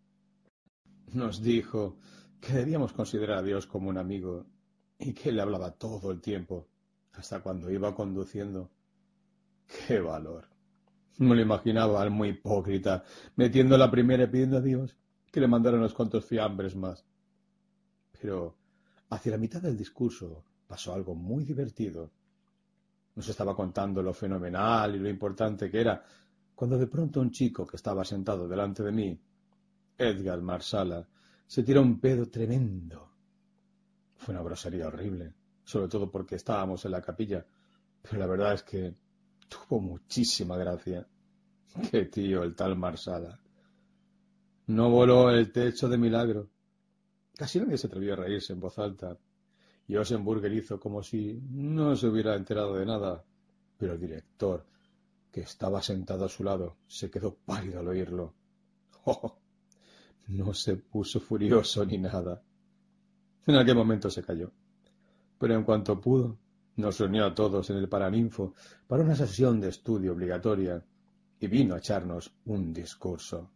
Nos dijo que debíamos considerar a Dios como un amigo y que le hablaba todo el tiempo, hasta cuando iba conduciendo. ¡Qué valor! Me lo imaginaba al muy hipócrita, metiendo la primera y pidiendo a Dios que le mandara unos cuantos fiambres más. Pero hacia la mitad del discurso pasó algo muy divertido. Nos estaba contando lo fenomenal y lo importante que era, cuando de pronto un chico que estaba sentado delante de mí, Edgar Marsala, se tiró un pedo tremendo. Fue una grosería horrible, sobre todo porque estábamos en la capilla, pero la verdad es que tuvo muchísima gracia. ¡Qué tío el tal Marsala! No voló el techo de milagro. Casi nadie se atrevió a reírse en voz alta, y Osenburger hizo como si no se hubiera enterado de nada, pero el director, que estaba sentado a su lado, se quedó pálido al oírlo. ¡Oh! No se puso furioso ni nada. En aquel momento se calló, pero en cuanto pudo, nos reunió a todos en el Paraninfo para una sesión de estudio obligatoria y vino a echarnos un discurso.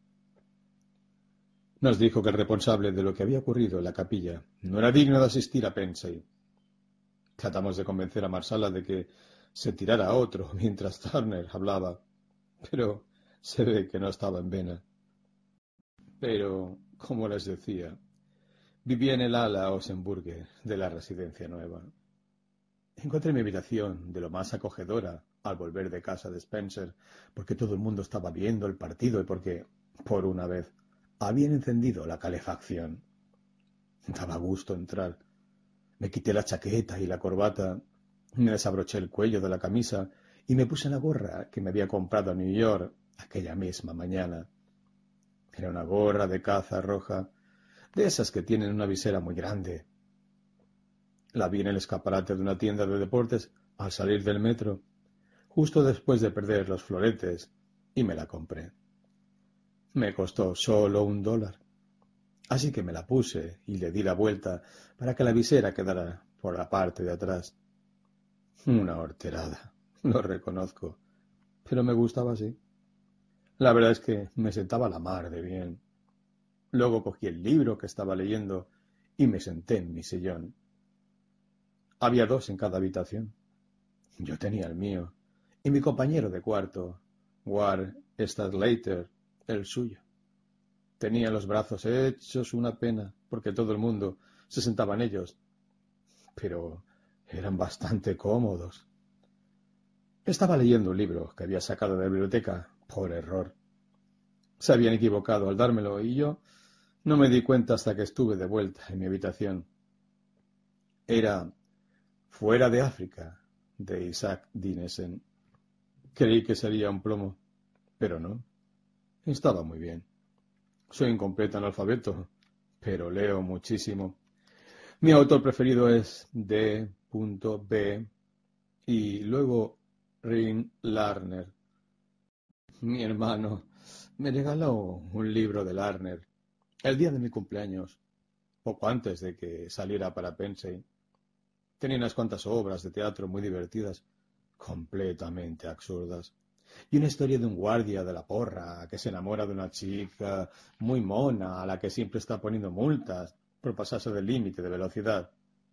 Nos dijo que el responsable de lo que había ocurrido en la capilla no era digno de asistir a Pensey. Tratamos de convencer a Marsala de que se tirara a otro mientras Turner hablaba, pero se ve que no estaba en vena. Pero, como les decía, vivía en el ala Osenburger de la residencia nueva. Encontré mi habitación de lo más acogedora al volver de casa de Spencer, porque todo el mundo estaba viendo el partido y porque, por una vez, habían encendido la calefacción. Daba gusto entrar. Me quité la chaqueta y la corbata, me desabroché el cuello de la camisa y me puse la gorra que me había comprado en New York aquella misma mañana. Era una gorra de caza roja, de esas que tienen una visera muy grande. La vi en el escaparate de una tienda de deportes al salir del metro, justo después de perder los floretes, y me la compré. Me costó solo $1, así que me la puse y le di la vuelta para que la visera quedara por la parte de atrás. Una horterada, lo reconozco, pero me gustaba así. La verdad es que me sentaba a la mar de bien. Luego cogí el libro que estaba leyendo y me senté en mi sillón. Había 2 en cada habitación. Yo tenía el mío, y mi compañero de cuarto, Ward Stadlater, el suyo. Tenía los brazos hechos una pena, porque todo el mundo se sentaba en ellos, pero eran bastante cómodos. Estaba leyendo un libro que había sacado de la biblioteca por error. Se habían equivocado al dármelo y yo no me di cuenta hasta que estuve de vuelta en mi habitación. Era Fuera de África, de Isaac Dinesen. Creí que sería un plomo, pero no. Estaba muy bien. Soy un completo analfabeto, pero leo muchísimo. Mi autor preferido es D.B. y luego Rin Larner. Mi hermano me regaló un libro de Larner el día de mi cumpleaños, poco antes de que saliera para Pensey. Tenía unas cuantas obras de teatro muy divertidas, completamente absurdas, y una historia de un guardia de la porra que se enamora de una chica muy mona a la que siempre está poniendo multas por pasarse del límite de velocidad.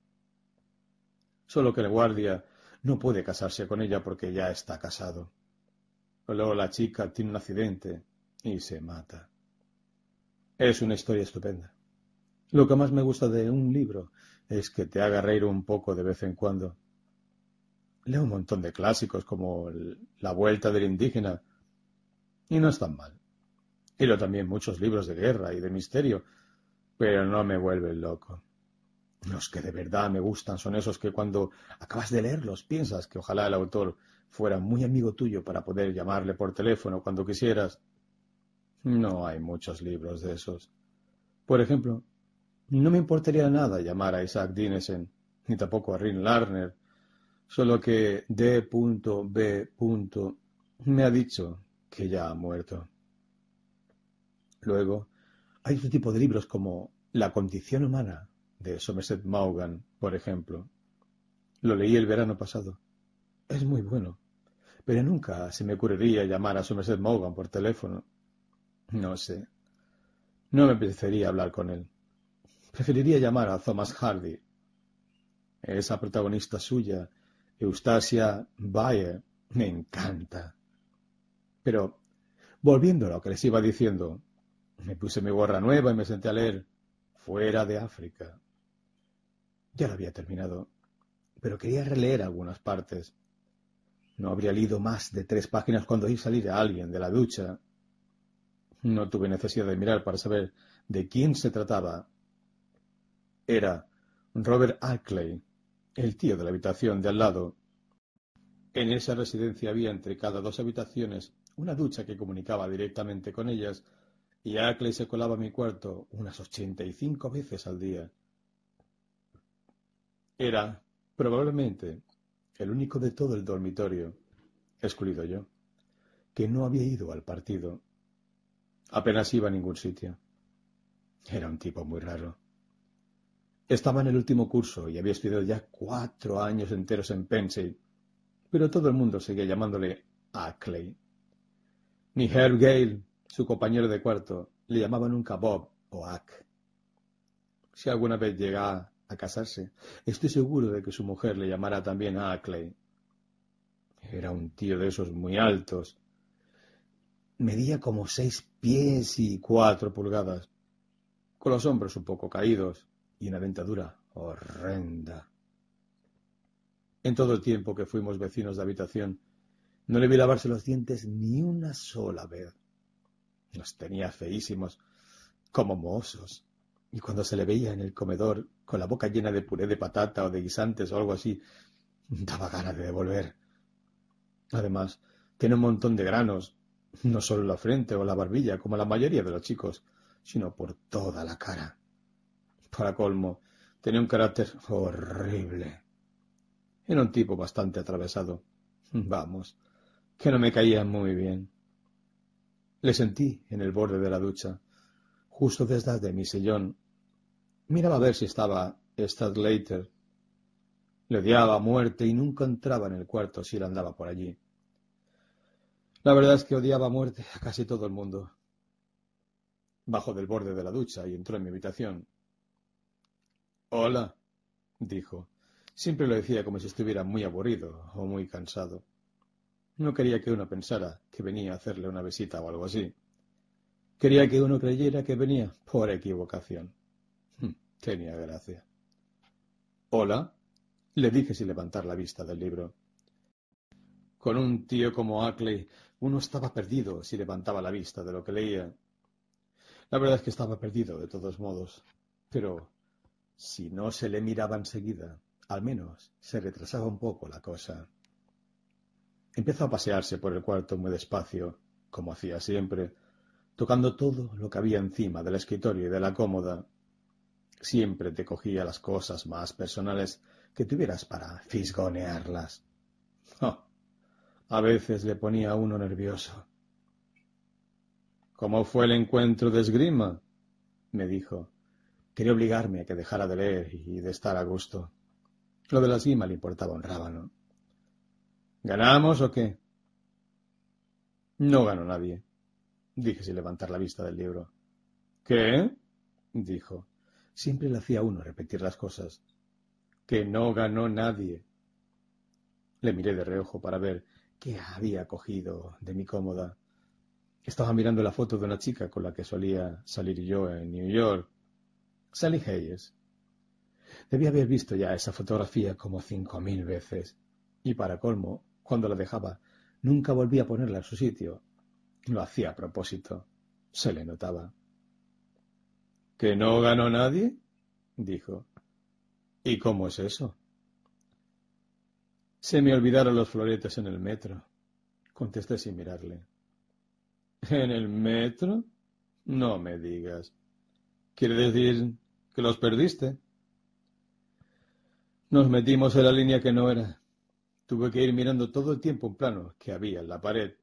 Solo que el guardia no puede casarse con ella porque ya está casado. Luego la chica tiene un accidente y se mata. Es una historia estupenda. Lo que más me gusta de un libro es que te haga reír un poco de vez en cuando. Leo un montón de clásicos como La Vuelta del Indígena y no es tan mal. Y leo también muchos libros de guerra y de misterio, pero no me vuelven loco. Los que de verdad me gustan son esos que cuando acabas de leerlos piensas que ojalá el autor fuera muy amigo tuyo para poder llamarle por teléfono cuando quisieras. No hay muchos libros de esos. Por ejemplo, no me importaría nada llamar a Isaac Dinesen, ni tampoco a Rin Larner, solo que D.B. me ha dicho que ya ha muerto. Luego, hay otro tipo de libros como La condición humana, de Somerset Maugham, por ejemplo. Lo leí el verano pasado. Es muy bueno, pero nunca se me ocurriría llamar a Somerset Maugham por teléfono. No sé. No me apetecería hablar con él. Preferiría llamar a Thomas Hardy. Esa protagonista suya, Eustacia Bayer, me encanta. Pero, volviendo a lo que les iba diciendo, me puse mi gorra nueva y me senté a leer Fuera de África. Ya lo había terminado, pero quería releer algunas partes. No habría leído más de 3 páginas cuando oí salir a alguien de la ducha. No tuve necesidad de mirar para saber de quién se trataba. Era Robert Ackley, el tío de la habitación de al lado. En esa residencia había entre cada 2 habitaciones una ducha que comunicaba directamente con ellas, y Ackley se colaba a mi cuarto unas 85 veces al día. Era, probablemente, el único de todo el dormitorio, excluido yo, que no había ido al partido. Apenas iba a ningún sitio. Era un tipo muy raro. Estaba en el último curso y había estudiado ya 4 años enteros en Pensey, pero todo el mundo seguía llamándole Ackley. Ni Herb Gale, su compañero de cuarto, le llamaba nunca Bob o Ack. Si alguna vez llega a casarse, estoy seguro de que su mujer le llamará también Ackley. Era un tío de esos muy altos. Medía como 6 pies y 4 pulgadas, con los hombros un poco caídos y una dentadura horrenda. En todo el tiempo que fuimos vecinos de habitación, no le vi lavarse los dientes ni una sola vez. Los tenía feísimos, como mohosos, y cuando se le veía en el comedor con la boca llena de puré de patata o de guisantes o algo así, daba ganas de devolver. Además, tiene un montón de granos, no solo en la frente o la barbilla, como la mayoría de los chicos, sino por toda la cara. Para colmo, tenía un carácter horrible. Era un tipo bastante atravesado. Vamos, que no me caía muy bien. Le sentí en el borde de la ducha, justo detrás de mi sillón. Miraba a ver si estaba Stadlater. Le odiaba a muerte y nunca entraba en el cuarto si él andaba por allí. La verdad es que odiaba a muerte a casi todo el mundo. Bajó del borde de la ducha y entró en mi habitación. «Hola», dijo. Siempre lo decía como si estuviera muy aburrido o muy cansado. No quería que uno pensara que venía a hacerle una visita o algo así. Quería que uno creyera que venía por equivocación. Tenía gracia. Hola, le dije sin levantar la vista del libro. Con un tío como Ackley, uno estaba perdido si levantaba la vista de lo que leía. La verdad es que estaba perdido de todos modos, pero si no se le miraba enseguida, al menos se retrasaba un poco la cosa. Empezó a pasearse por el cuarto muy despacio, como hacía siempre, tocando todo lo que había encima del escritorio y de la cómoda. Siempre te cogía las cosas más personales que tuvieras para fisgonearlas. Oh, a veces le ponía a uno nervioso. ¿Cómo fue el encuentro de esgrima? Me dijo. Quería obligarme a que dejara de leer y de estar a gusto. Lo de la esgrima le importaba un rábano. ¿Ganamos o qué? No ganó nadie, dije sin levantar la vista del libro. ¿Qué? Dijo. Siempre le hacía a uno repetir las cosas. Que no ganó nadie. Le miré de reojo para ver qué había cogido de mi cómoda. Estaba mirando la foto de una chica con la que solía salir yo en New York. Sally Hayes. Debía haber visto ya esa fotografía como 5000 veces. Y para colmo, cuando la dejaba, nunca volvía a ponerla en su sitio. Lo hacía a propósito. Se le notaba. ¿Que no ganó nadie? Dijo. ¿Y cómo es eso? Se me olvidaron los floretes en el metro, contesté sin mirarle. ¿En el metro? No me digas. ¿Quiere decir que los perdiste? Nos metimos en la línea que no era. Tuve que ir mirando todo el tiempo un plano que había en la pared.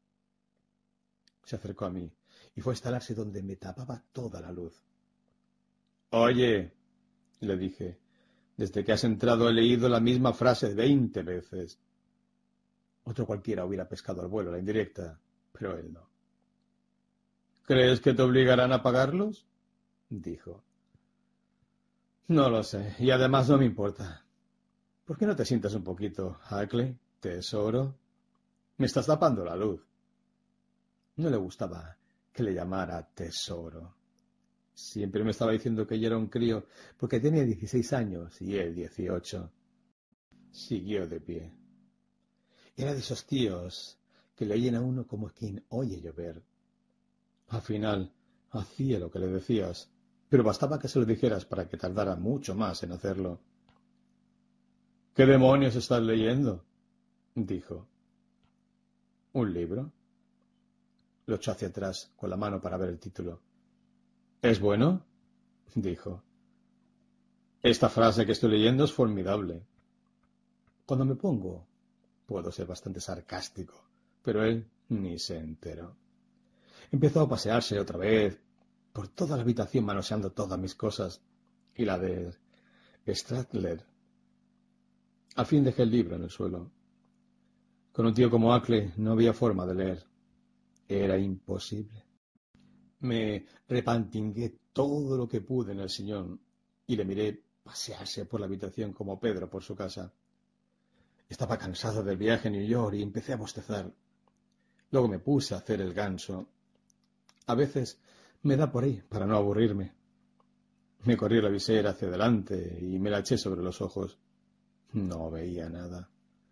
Se acercó a mí y fue a instalarse donde me tapaba toda la luz. Oye, le dije, desde que has entrado he leído la misma frase 20 veces. Otro cualquiera hubiera pescado al vuelo la indirecta, pero él no. ¿Crees que te obligarán a pagarlos? Dijo. No lo sé, y además no me importa. ¿Por qué no te sientas un poquito, Ackley, tesoro? Me estás tapando la luz. No le gustaba que le llamara tesoro. Siempre me estaba diciendo que yo era un crío porque tenía 16 años y él 18. Siguió de pie. Era de esos tíos que le oyen a uno como quien oye llover. Al final, hacía lo que le decías, pero bastaba que se lo dijeras para que tardara mucho más en hacerlo. ¿Qué demonios estás leyendo? Dijo. ¿Un libro? Lo echó hacia atrás con la mano para ver el título. ¿Es bueno? Dijo. Esta frase que estoy leyendo es formidable. Cuando me pongo, puedo ser bastante sarcástico, pero él ni se enteró. Empezó a pasearse otra vez por toda la habitación manoseando todas mis cosas y la de Stradler. Al fin dejé el libro en el suelo. Con un tío como Ackley no había forma de leer. Era imposible. Me repantingué todo lo que pude en el sillón y le miré pasearse por la habitación como Pedro por su casa. Estaba cansado del viaje a New York y empecé a bostezar. Luego me puse a hacer el ganso. A veces me da por ahí para no aburrirme. Me corrí la visera hacia adelante y me la eché sobre los ojos. No veía nada.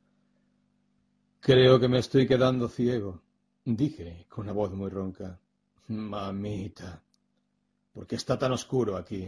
Creo que me estoy quedando ciego, dije con una voz muy ronca. Mamita, ¿por qué está tan oscuro aquí?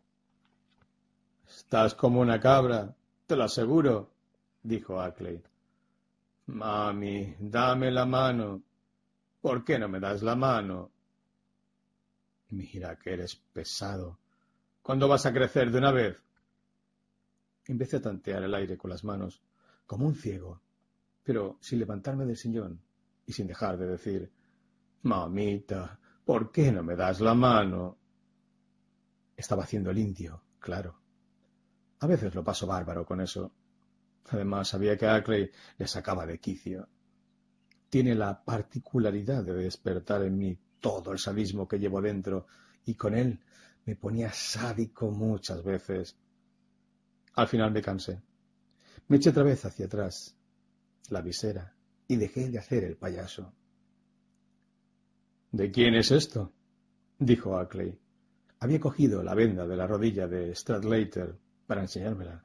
Estás como una cabra, te lo aseguro, dijo Ackley. Mami, dame la mano. ¿Por qué no me das la mano? Mira que eres pesado. ¿Cuándo vas a crecer de una vez? Empecé a tantear el aire con las manos, como un ciego, pero sin levantarme del sillón y sin dejar de decir, Mamita, ¿por qué no me das la mano? Estaba haciendo el indio, claro. A veces lo paso bárbaro con eso. Además, sabía que Ackley le sacaba de quicio. Tiene la particularidad de despertar en mí todo el sadismo que llevo dentro, y con él me ponía sádico muchas veces. Al final me cansé. Me eché otra vez hacia atrás, la visera, y dejé de hacer el payaso. ¿De quién es esto? dijo Ackley. Había cogido la venda de la rodilla de Stradlater para enseñármela.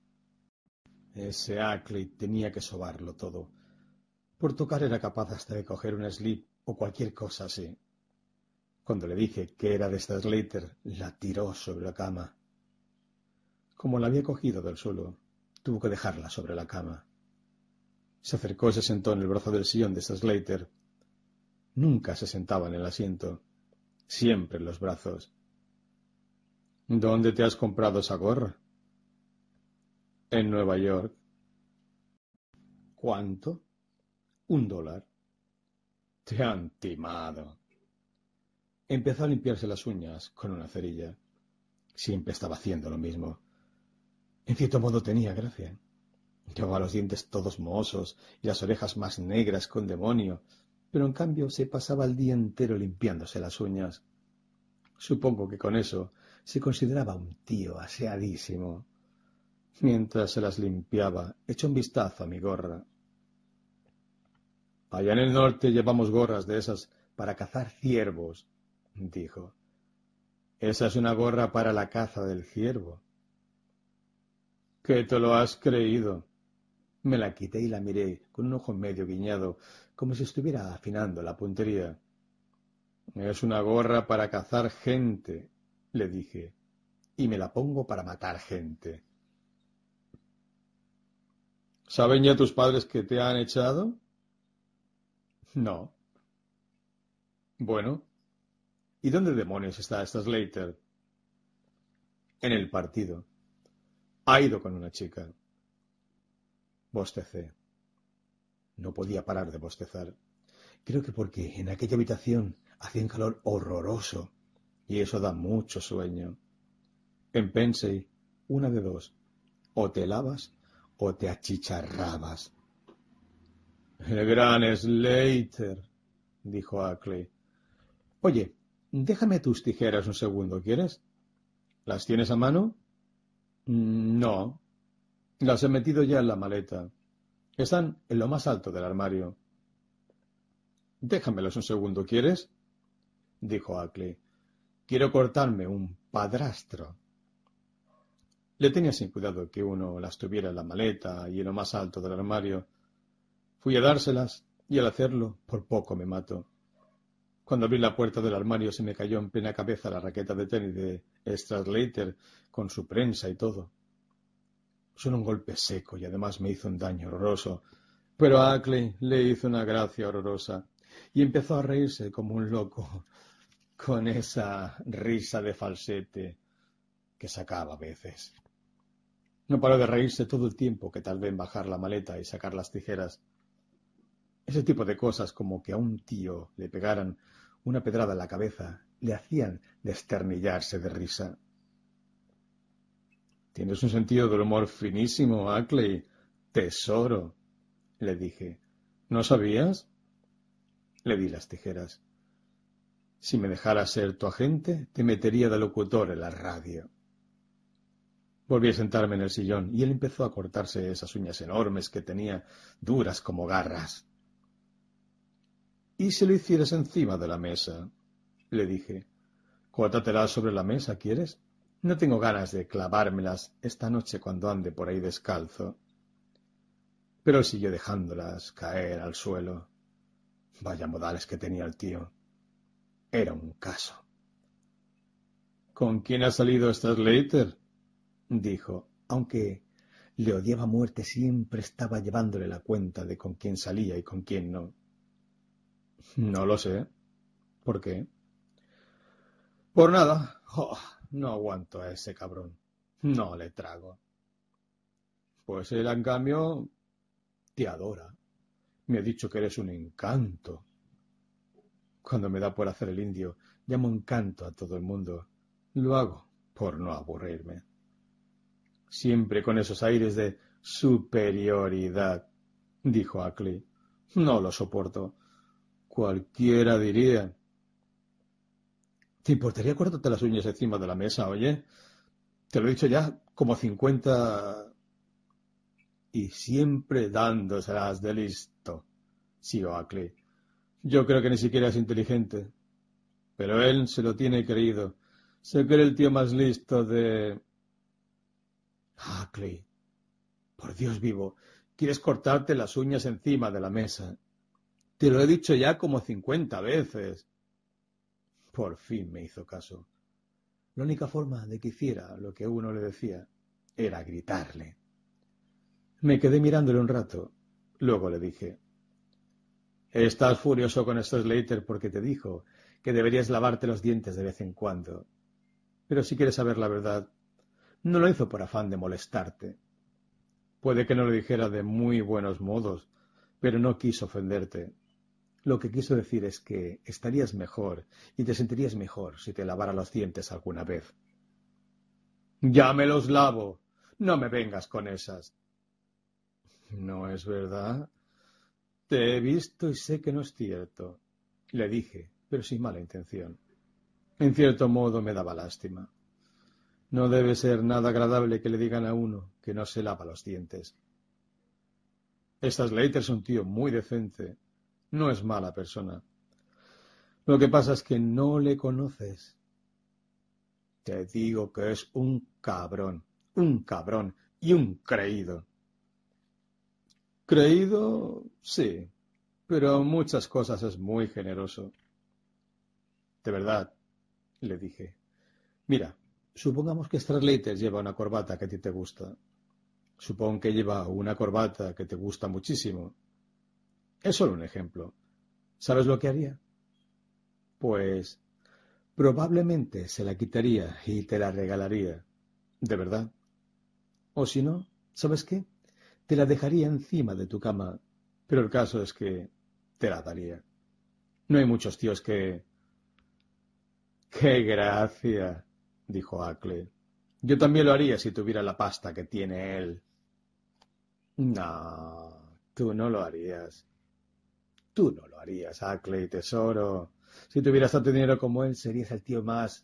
Ese Ackley tenía que sobarlo todo. Por tocar era capaz hasta de coger un slip o cualquier cosa así. Cuando le dije que era de Stradlater, la tiró sobre la cama. Como la había cogido del suelo, tuvo que dejarla sobre la cama. Se acercó y se sentó en el brazo del sillón de Stradlater. Nunca se sentaba en el asiento, siempre en los brazos. ¿Dónde te has comprado esa gorra? En Nueva York. ¿Cuánto? $1. Te han timado. Empezó a limpiarse las uñas con una cerilla. Siempre estaba haciendo lo mismo. En cierto modo tenía gracia. Llevaba los dientes todos mohosos y las orejas más negras que un demonio, pero en cambio se pasaba el día entero limpiándose las uñas. Supongo que con eso se consideraba un tío aseadísimo. Mientras se las limpiaba, echó un vistazo a mi gorra. Allá en el norte llevamos gorras de esas para cazar ciervos, dijo. Esa es una gorra para la caza del ciervo. ¿Qué te lo has creído? Me la quité y la miré con un ojo medio guiñado, como si estuviera afinando la puntería. Es una gorra para cazar gente, le dije, y me la pongo para matar gente. ¿Saben ya tus padres que te han echado? No. Bueno, ¿y dónde demonios está Stradlater? En el partido. Ha ido con una chica. Bostecé. No podía parar de bostezar. Creo que porque en aquella habitación hacía un calor horroroso, y eso da mucho sueño. En Pensey, una de dos, o te lavas o te achicharrabas. El gran Slater, dijo Ackley. Oye, déjame tus tijeras un segundo, ¿quieres? ¿Las tienes a mano? No. Las he metido ya en la maleta. Están en lo más alto del armario. Déjamelas un segundo, ¿quieres? Dijo Ackley. Quiero cortarme un padrastro. Le tenía sin cuidado que uno las tuviera en la maleta y en lo más alto del armario. Fui a dárselas y al hacerlo por poco me mato. Cuando abrí la puerta del armario se me cayó en plena cabeza la raqueta de tenis de Stradlater con su prensa y todo. Solo un golpe seco y además me hizo un daño horroroso, pero a Ackley le hizo una gracia horrorosa y empezó a reírse como un loco con esa risa de falsete que sacaba a veces. No paró de reírse todo el tiempo que tardé en bajar la maleta y sacar las tijeras. Ese tipo de cosas, como que a un tío le pegaran una pedrada en la cabeza, le hacían desternillarse de risa. Tienes un sentido del humor finísimo, Ackley. Tesoro, le dije. ¿No sabías? Le di las tijeras. Si me dejaras ser tu agente, te metería de locutor en la radio. Volví a sentarme en el sillón y él empezó a cortarse esas uñas enormes que tenía, duras como garras. ¿Y si lo hicieras encima de la mesa? Le dije. Córtatelas sobre la mesa, ¿quieres? No tengo ganas de clavármelas esta noche cuando ande por ahí descalzo. Pero él siguió dejándolas caer al suelo. Vaya modales que tenía el tío. Era un caso. ¿Con quién ha salido Stradlater? Dijo, aunque le odiaba a muerte, siempre estaba llevándole la cuenta de con quién salía y con quién no. No lo sé. ¿Por qué? Por nada. Oh, no aguanto a ese cabrón. No le trago. Pues él, en cambio, te adora. Me ha dicho que eres un encanto. Cuando me da por hacer el indio, llamo encanto a todo el mundo. Lo hago por no aburrirme. Siempre con esos aires de superioridad, dijo Ackley. No lo soporto. Cualquiera diría. ¿Te importaría cortarte las uñas encima de la mesa, oye? Te lo he dicho ya como 50... Y siempre dándoselas de listo, siguió Ackley. Yo creo que ni siquiera es inteligente. Pero él se lo tiene creído. Se cree el tío más listo de... Clay, por Dios vivo, quieres cortarte las uñas encima de la mesa. Te lo he dicho ya como 50 veces. Por fin me hizo caso. La única forma de que hiciera lo que uno le decía era gritarle. Me quedé mirándole un rato. Luego le dije: estás furioso con Slater porque te dijo que deberías lavarte los dientes de vez en cuando. Pero si quieres saber la verdad, no lo hizo por afán de molestarte. Puede que no lo dijera de muy buenos modos, pero no quiso ofenderte. Lo que quiso decir es que estarías mejor y te sentirías mejor si te lavara los dientes alguna vez. Ya me los lavo. No me vengas con esas. ¿No es verdad? Te he visto y sé que no es cierto. Le dije, pero sin mala intención. En cierto modo me daba lástima. No debe ser nada agradable que le digan a uno que no se lava los dientes. Slater es un tío muy decente. No es mala persona. Lo que pasa es que no le conoces. Te digo que es un cabrón y un creído. Creído, sí, pero en muchas cosas es muy generoso. De verdad, le dije. Mira, supongamos que Slater lleva una corbata que a ti te gusta. Supón que lleva una corbata que te gusta muchísimo. Es solo un ejemplo. ¿Sabes lo que haría? Pues probablemente se la quitaría y te la regalaría. De verdad. O si no, ¿sabes qué? Te la dejaría encima de tu cama. Pero el caso es que te la daría. No hay muchos tíos que... ¡Qué gracia!, dijo Ackley. Yo también lo haría si tuviera la pasta que tiene él. No, tú no lo harías. Tú no lo harías, Ackley, tesoro. Si tuvieras tanto dinero como él, serías el tío más...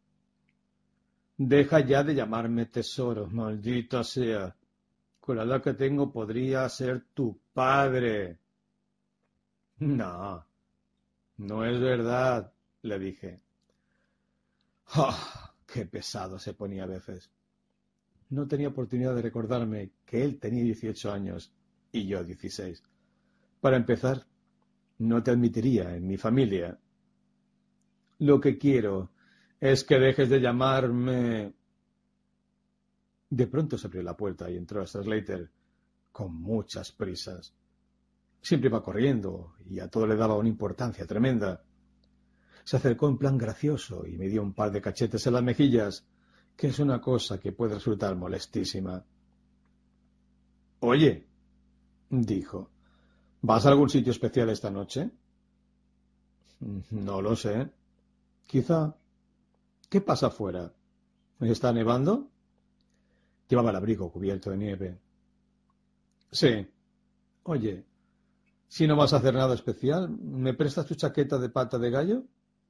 Deja ya de llamarme tesoro, maldita sea. Con la edad que tengo podría ser tu padre. No, no es verdad, le dije. ¡Ah! ¡Qué pesado se ponía a veces! No tenía oportunidad de recordarme que él tenía 18 años y yo 16. Para empezar, no te admitiría en mi familia. Lo que quiero es que dejes de llamarme... De pronto se abrió la puerta y entró Slater con muchas prisas. Siempre iba corriendo y a todo le daba una importancia tremenda. Se acercó en plan gracioso y me dio un par de cachetes en las mejillas, que es una cosa que puede resultar molestísima. Oye, dijo, ¿vas a algún sitio especial esta noche? No lo sé. Quizá. ¿Qué pasa afuera? ¿Está nevando? Llevaba el abrigo cubierto de nieve. Sí. Oye, si no vas a hacer nada especial, ¿me prestas tu chaqueta de pata de gallo?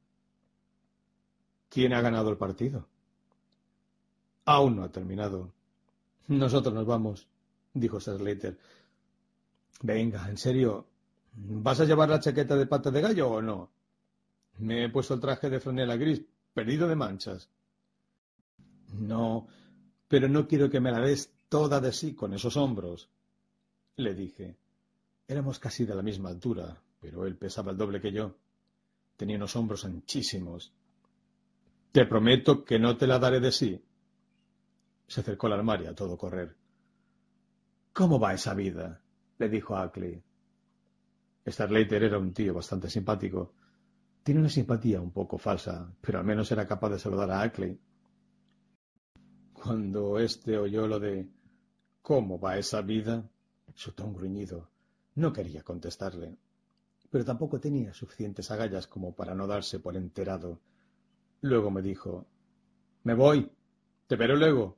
¿Quién ha ganado el partido? Aún no ha terminado. Nosotros nos vamos, dijo Slater. Venga, en serio, ¿vas a llevar la chaqueta de pata de gallo o no? Me he puesto el traje de franela gris, perdido de manchas. No, pero no quiero que me la des toda de sí con esos hombros, le dije. Éramos casi de la misma altura, pero él pesaba el doble que yo. Tenía unos hombros anchísimos. Te prometo que no te la daré de sí. Se acercó al armario a todo correr. ¿Cómo va esa vida?, le dijo a Ackley. Slater era un tío bastante simpático. Tiene una simpatía un poco falsa, pero al menos era capaz de saludar a Ackley. Cuando éste oyó lo de ¿cómo va esa vida?, soltó un gruñido. No quería contestarle, pero tampoco tenía suficientes agallas como para no darse por enterado. Luego me dijo, «Me voy. Te veré luego».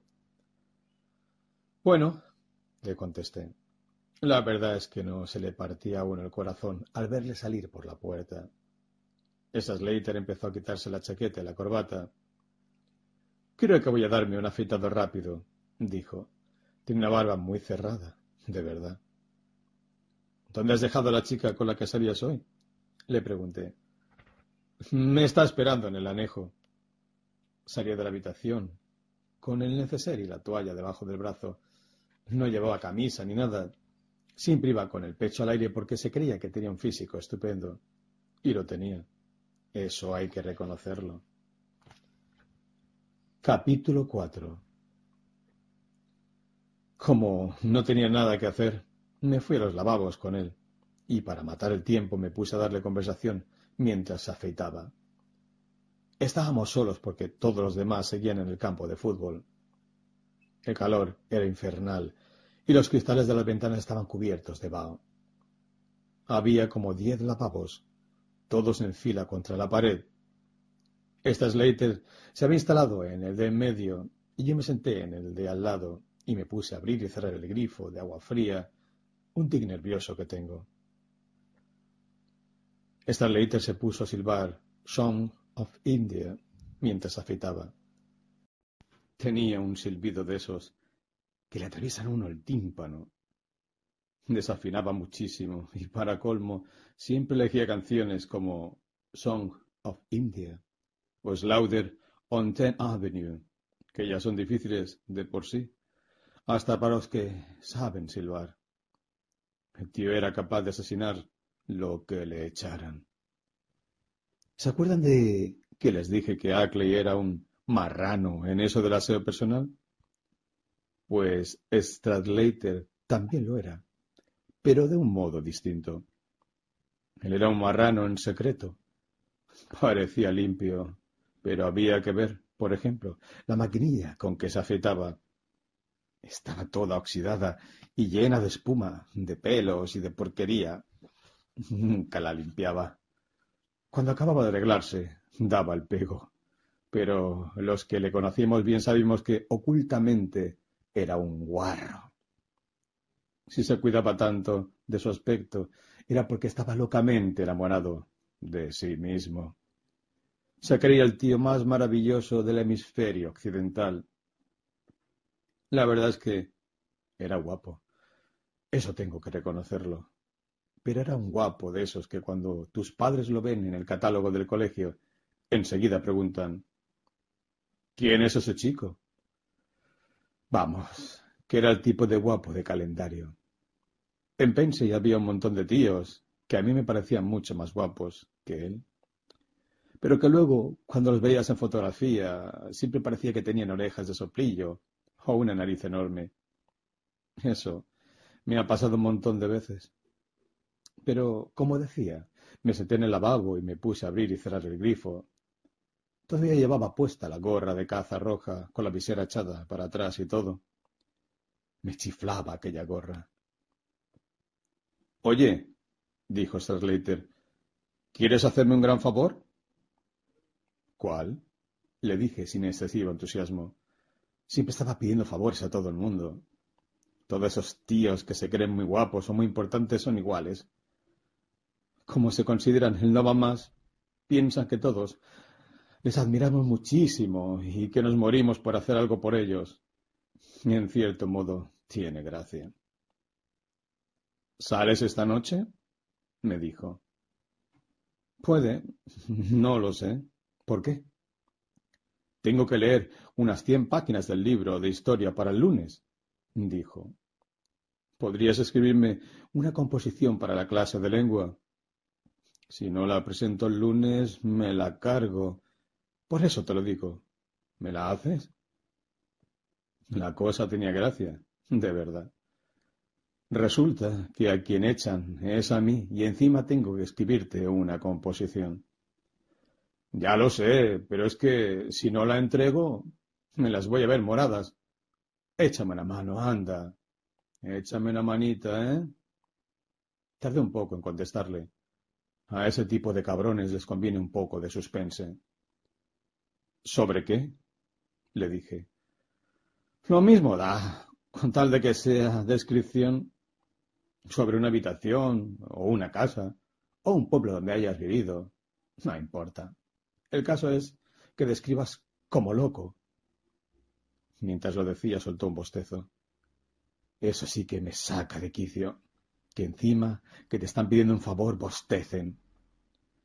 Bueno, le contesté. La verdad es que no se le partía a uno el corazón al verle salir por la puerta. Slater empezó a quitarse la chaqueta y la corbata. «Creo que voy a darme un afeitado rápido», dijo. «Tiene una barba muy cerrada, de verdad». «¿Dónde has dejado a la chica con la que salías hoy?», le pregunté. Me está esperando en el anejo. Salía de la habitación, con el neceser y la toalla debajo del brazo. No llevaba camisa ni nada. Siempre iba con el pecho al aire porque se creía que tenía un físico estupendo. Y lo tenía. Eso hay que reconocerlo. Capítulo 4. Como no tenía nada que hacer, me fui a los lavabos con él, y para matar el tiempo me puse a darle conversación mientras se afeitaba. Estábamos solos porque todos los demás seguían en el campo de fútbol. El calor era infernal, y los cristales de las ventanas estaban cubiertos de vaho. Había como 10 lavabos, todos en fila contra la pared. Slater se había instalado en el de en medio, y yo me senté en el de al lado, y me puse a abrir y cerrar el grifo de agua fría, un tic nervioso que tengo. Slater se puso a silbar Song of India mientras afeitaba. Tenía un silbido de esos que le atraviesan a uno el tímpano. Desafinaba muchísimo y, para colmo, siempre elegía canciones como Song of India o Slaughter on 10th Avenue, que ya son difíciles de por sí, hasta para los que saben silbar. El tío era capaz de asesinar lo que le echaran. ¿Se acuerdan de que les dije que Ackley era un marrano en eso del aseo personal? Pues Stradlater también lo era, pero de un modo distinto. Él era un marrano en secreto. Parecía limpio, pero había que ver, por ejemplo, la maquinilla con que se afeitaba. Estaba toda oxidada y llena de espuma, de pelos y de porquería. Nunca la limpiaba. Cuando acababa de arreglarse, daba el pego. Pero los que le conocíamos bien sabíamos que ocultamente era un guarro. Si se cuidaba tanto de su aspecto, era porque estaba locamente enamorado de sí mismo. Se creía el tío más maravilloso del hemisferio occidental. La verdad es que era guapo. Eso tengo que reconocerlo. Pero era un guapo de esos que cuando tus padres lo ven en el catálogo del colegio, enseguida preguntan: ¿quién es ese chico? Vamos, que era el tipo de guapo de calendario. En Pensey había un montón de tíos que a mí me parecían mucho más guapos que él, pero que luego, cuando los veías en fotografía, siempre parecía que tenían orejas de soplillo o una nariz enorme. Eso me ha pasado un montón de veces. Pero, como decía, me senté en el lavabo y me puse a abrir y cerrar el grifo. Todavía llevaba puesta la gorra de caza roja con la visera echada para atrás y todo. Me chiflaba aquella gorra. Oye, dijo Slater, ¿quieres hacerme un gran favor? ¿Cuál? Le dije sin excesivo entusiasmo. Siempre estaba pidiendo favores a todo el mundo. Todos esos tíos que se creen muy guapos o muy importantes son iguales. Como se consideran el no va más, piensan que todos les admiramos muchísimo y que nos morimos por hacer algo por ellos. Y en cierto modo tiene gracia. ¿Sales esta noche? Me dijo. Puede, no lo sé. ¿Por qué? Tengo que leer unas 100 páginas del libro de historia para el lunes, dijo. ¿Podrías escribirme una composición para la clase de lengua? Si no la presento el lunes, me la cargo. Por eso te lo digo. ¿Me la haces? La cosa tenía gracia, de verdad. Resulta que a quien echan es a mí y encima tengo que escribirte una composición. Ya lo sé, pero es que si no la entrego, me las voy a ver moradas. Échame una mano, anda. Échame una manita, ¿eh? Tardé un poco en contestarle. A ese tipo de cabrones les conviene un poco de suspense. ¿Sobre qué? Le dije. Lo mismo da, con tal de que sea descripción sobre una habitación, o una casa, o un pueblo donde hayas vivido. No importa. El caso es que describas como loco. Mientras lo decía, soltó un bostezo. Eso sí que me saca de quicio. Que encima, que te están pidiendo un favor, bostecen.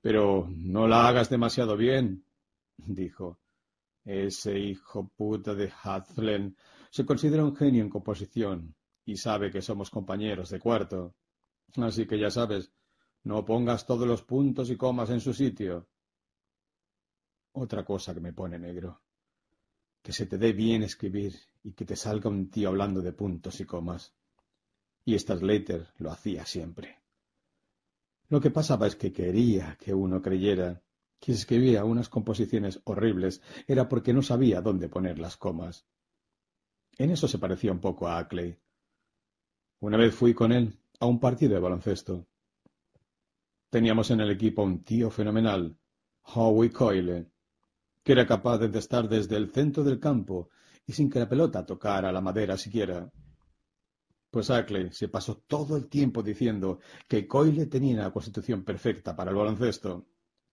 Pero no la hagas demasiado bien, dijo. Ese hijo puta de Hathlen se considera un genio en composición y sabe que somos compañeros de cuarto. Así que ya sabes, no pongas todos los puntos y comas en su sitio. Otra cosa que me pone negro. Que se te dé bien escribir y que te salga un tío hablando de puntos y comas. Y Starlater lo hacía siempre. Lo que pasaba es que quería que uno creyera que si escribía unas composiciones horribles era porque no sabía dónde poner las comas. En eso se parecía un poco a Ackley. Una vez fui con él a un partido de baloncesto. Teníamos en el equipo a un tío fenomenal, Howie Coyle, que era capaz de estar desde el centro del campo y sin que la pelota tocara la madera siquiera. Pues Ackley se pasó todo el tiempo diciendo que Coyle tenía la constitución perfecta para el baloncesto.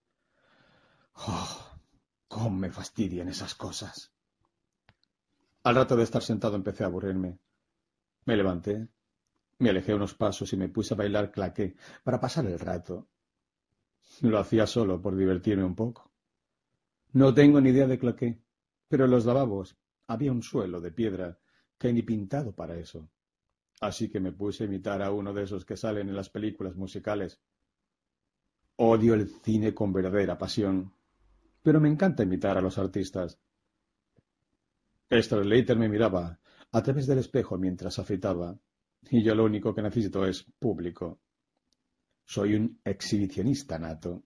¡Oh! ¡Cómo me fastidian esas cosas! Al rato de estar sentado empecé a aburrirme. Me levanté, me alejé unos pasos y me puse a bailar claqué para pasar el rato. Lo hacía solo por divertirme un poco. No tengo ni idea de claqué, pero en los lavabos había un suelo de piedra que ni pintado para eso. Así que me puse a imitar a uno de esos que salen en las películas musicales. Odio el cine con verdadera pasión, pero me encanta imitar a los artistas. Starlater me miraba a través del espejo mientras afeitaba, y yo lo único que necesito es público. Soy un exhibicionista nato.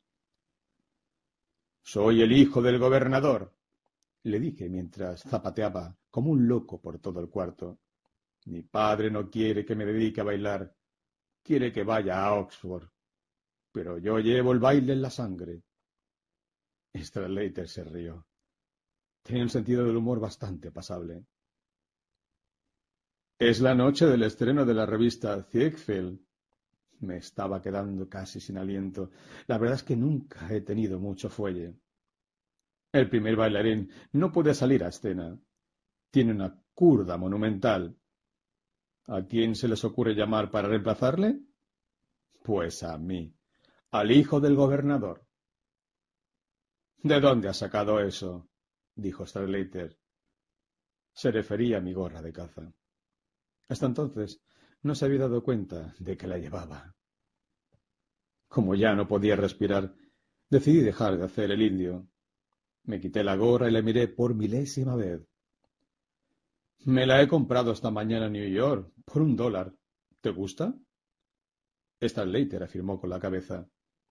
Soy el hijo del gobernador, le dije mientras zapateaba como un loco por todo el cuarto. Mi padre no quiere que me dedique a bailar, quiere que vaya a Oxford, pero yo llevo el baile en la sangre. Starlater se rió. Tenía un sentido del humor bastante pasable. Es la noche del estreno de la revista Ziegfeld. Me estaba quedando casi sin aliento. La verdad es que nunca he tenido mucho fuelle. El primer bailarín no puede salir a escena. Tiene una curda monumental. ¿A quién se les ocurre llamar para reemplazarle? Pues a mí, al hijo del gobernador. ¿De dónde has sacado eso? Dijo Starlater. Se refería a mi gorra de caza. Hasta entonces no se había dado cuenta de que la llevaba. Como ya no podía respirar, decidí dejar de hacer el indio. Me quité la gorra y la miré por milésima vez. Me la he comprado esta mañana en New York por $1. ¿Te gusta? Starlater afirmó con la cabeza.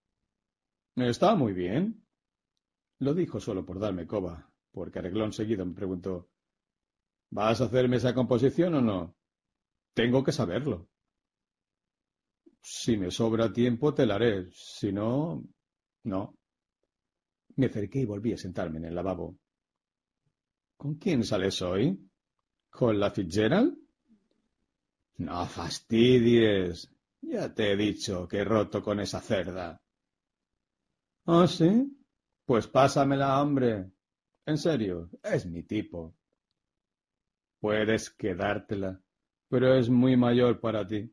Está muy bien. Lo dijo solo por darme coba, porque a reglón seguido me preguntó, ¿vas a hacerme esa composición o no? Tengo que saberlo. Si me sobra tiempo te la haré, si no, no. Me acerqué y volví a sentarme en el lavabo. ¿Con quién sales hoy? ¿Con la Fitzgerald? No fastidies. Ya te he dicho que he roto con esa cerda. ¿Ah, sí? Pues pásamela, hombre. En serio, es mi tipo. Puedes quedártela, pero es muy mayor para ti.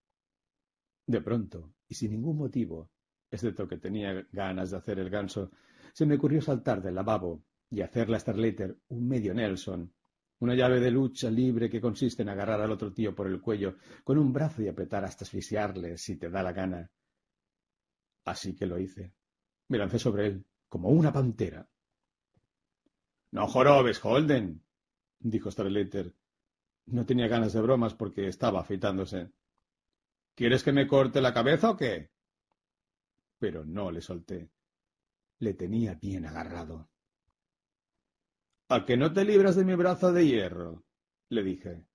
De pronto, y sin ningún motivo, excepto que tenía ganas de hacer el ganso, se me ocurrió saltar del lavabo y hacerle a Starlater un medio Nelson, una llave de lucha libre que consiste en agarrar al otro tío por el cuello con un brazo y apretar hasta asfixiarle si te da la gana. Así que lo hice. Me lancé sobre él, como una pantera. —No jorobes, Holden —dijo Starlater. No tenía ganas de bromas porque estaba afeitándose. —¿Quieres que me corte la cabeza o qué? Pero no le solté. Le tenía bien agarrado. —¿A que no te libras de mi brazo de hierro? —le dije.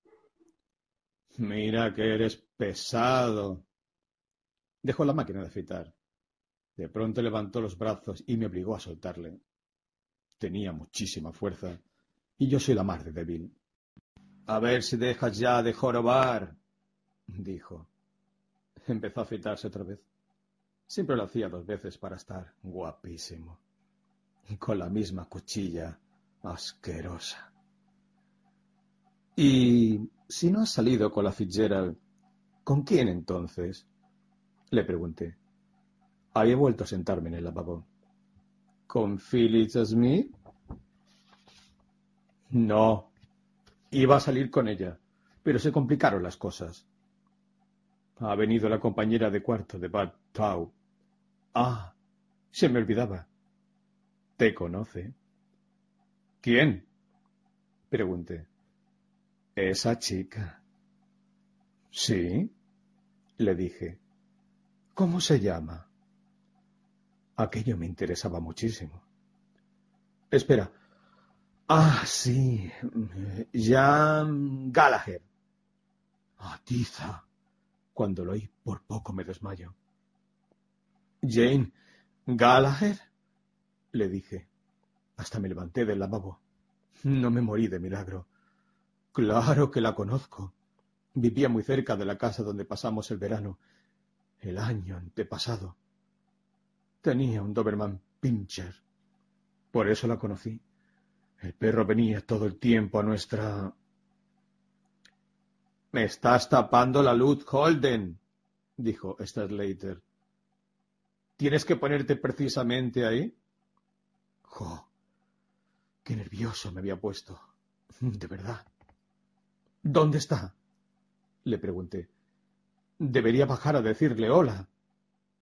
—Mira que eres pesado. Dejó la máquina de afeitar. De pronto levantó los brazos y me obligó a soltarle. Tenía muchísima fuerza, y yo soy la más de débil. —A ver si dejas ya de jorobar —dijo. Empezó a afeitarse otra vez. Siempre lo hacía 2 veces para estar guapísimo. Con la misma cuchilla asquerosa. —Y si no has salido con la Fitzgerald, ¿con quién entonces? Le pregunté. Había vuelto a sentarme en el lavabo. ¿Con Phyllis Smith? No. Iba a salir con ella, pero se complicaron las cosas. Ha venido la compañera de cuarto de Bad Tau. Ah, se me olvidaba. ¿Te conoce? ¿Quién? Pregunté. Esa chica. Sí, le dije. ¿Cómo se llama? Aquello me interesaba muchísimo. Espera. Ah, sí. Jan Gallagher. Atiza. Cuando lo oí, por poco me desmayo. Jane Gallagher, le dije. Hasta me levanté del lavabo. No me morí de milagro. Claro que la conozco. Vivía muy cerca de la casa donde pasamos el verano, el año antepasado. Tenía un Doberman Pinscher. Por eso la conocí. El perro venía todo el tiempo a nuestra... «Me estás tapando la luz, Holden», dijo Slater. «¿Tienes que ponerte precisamente ahí?» ¡Jo! ¡Qué nervioso me había puesto! De verdad. «¿Dónde está?», le pregunté. «Debería bajar a decirle hola».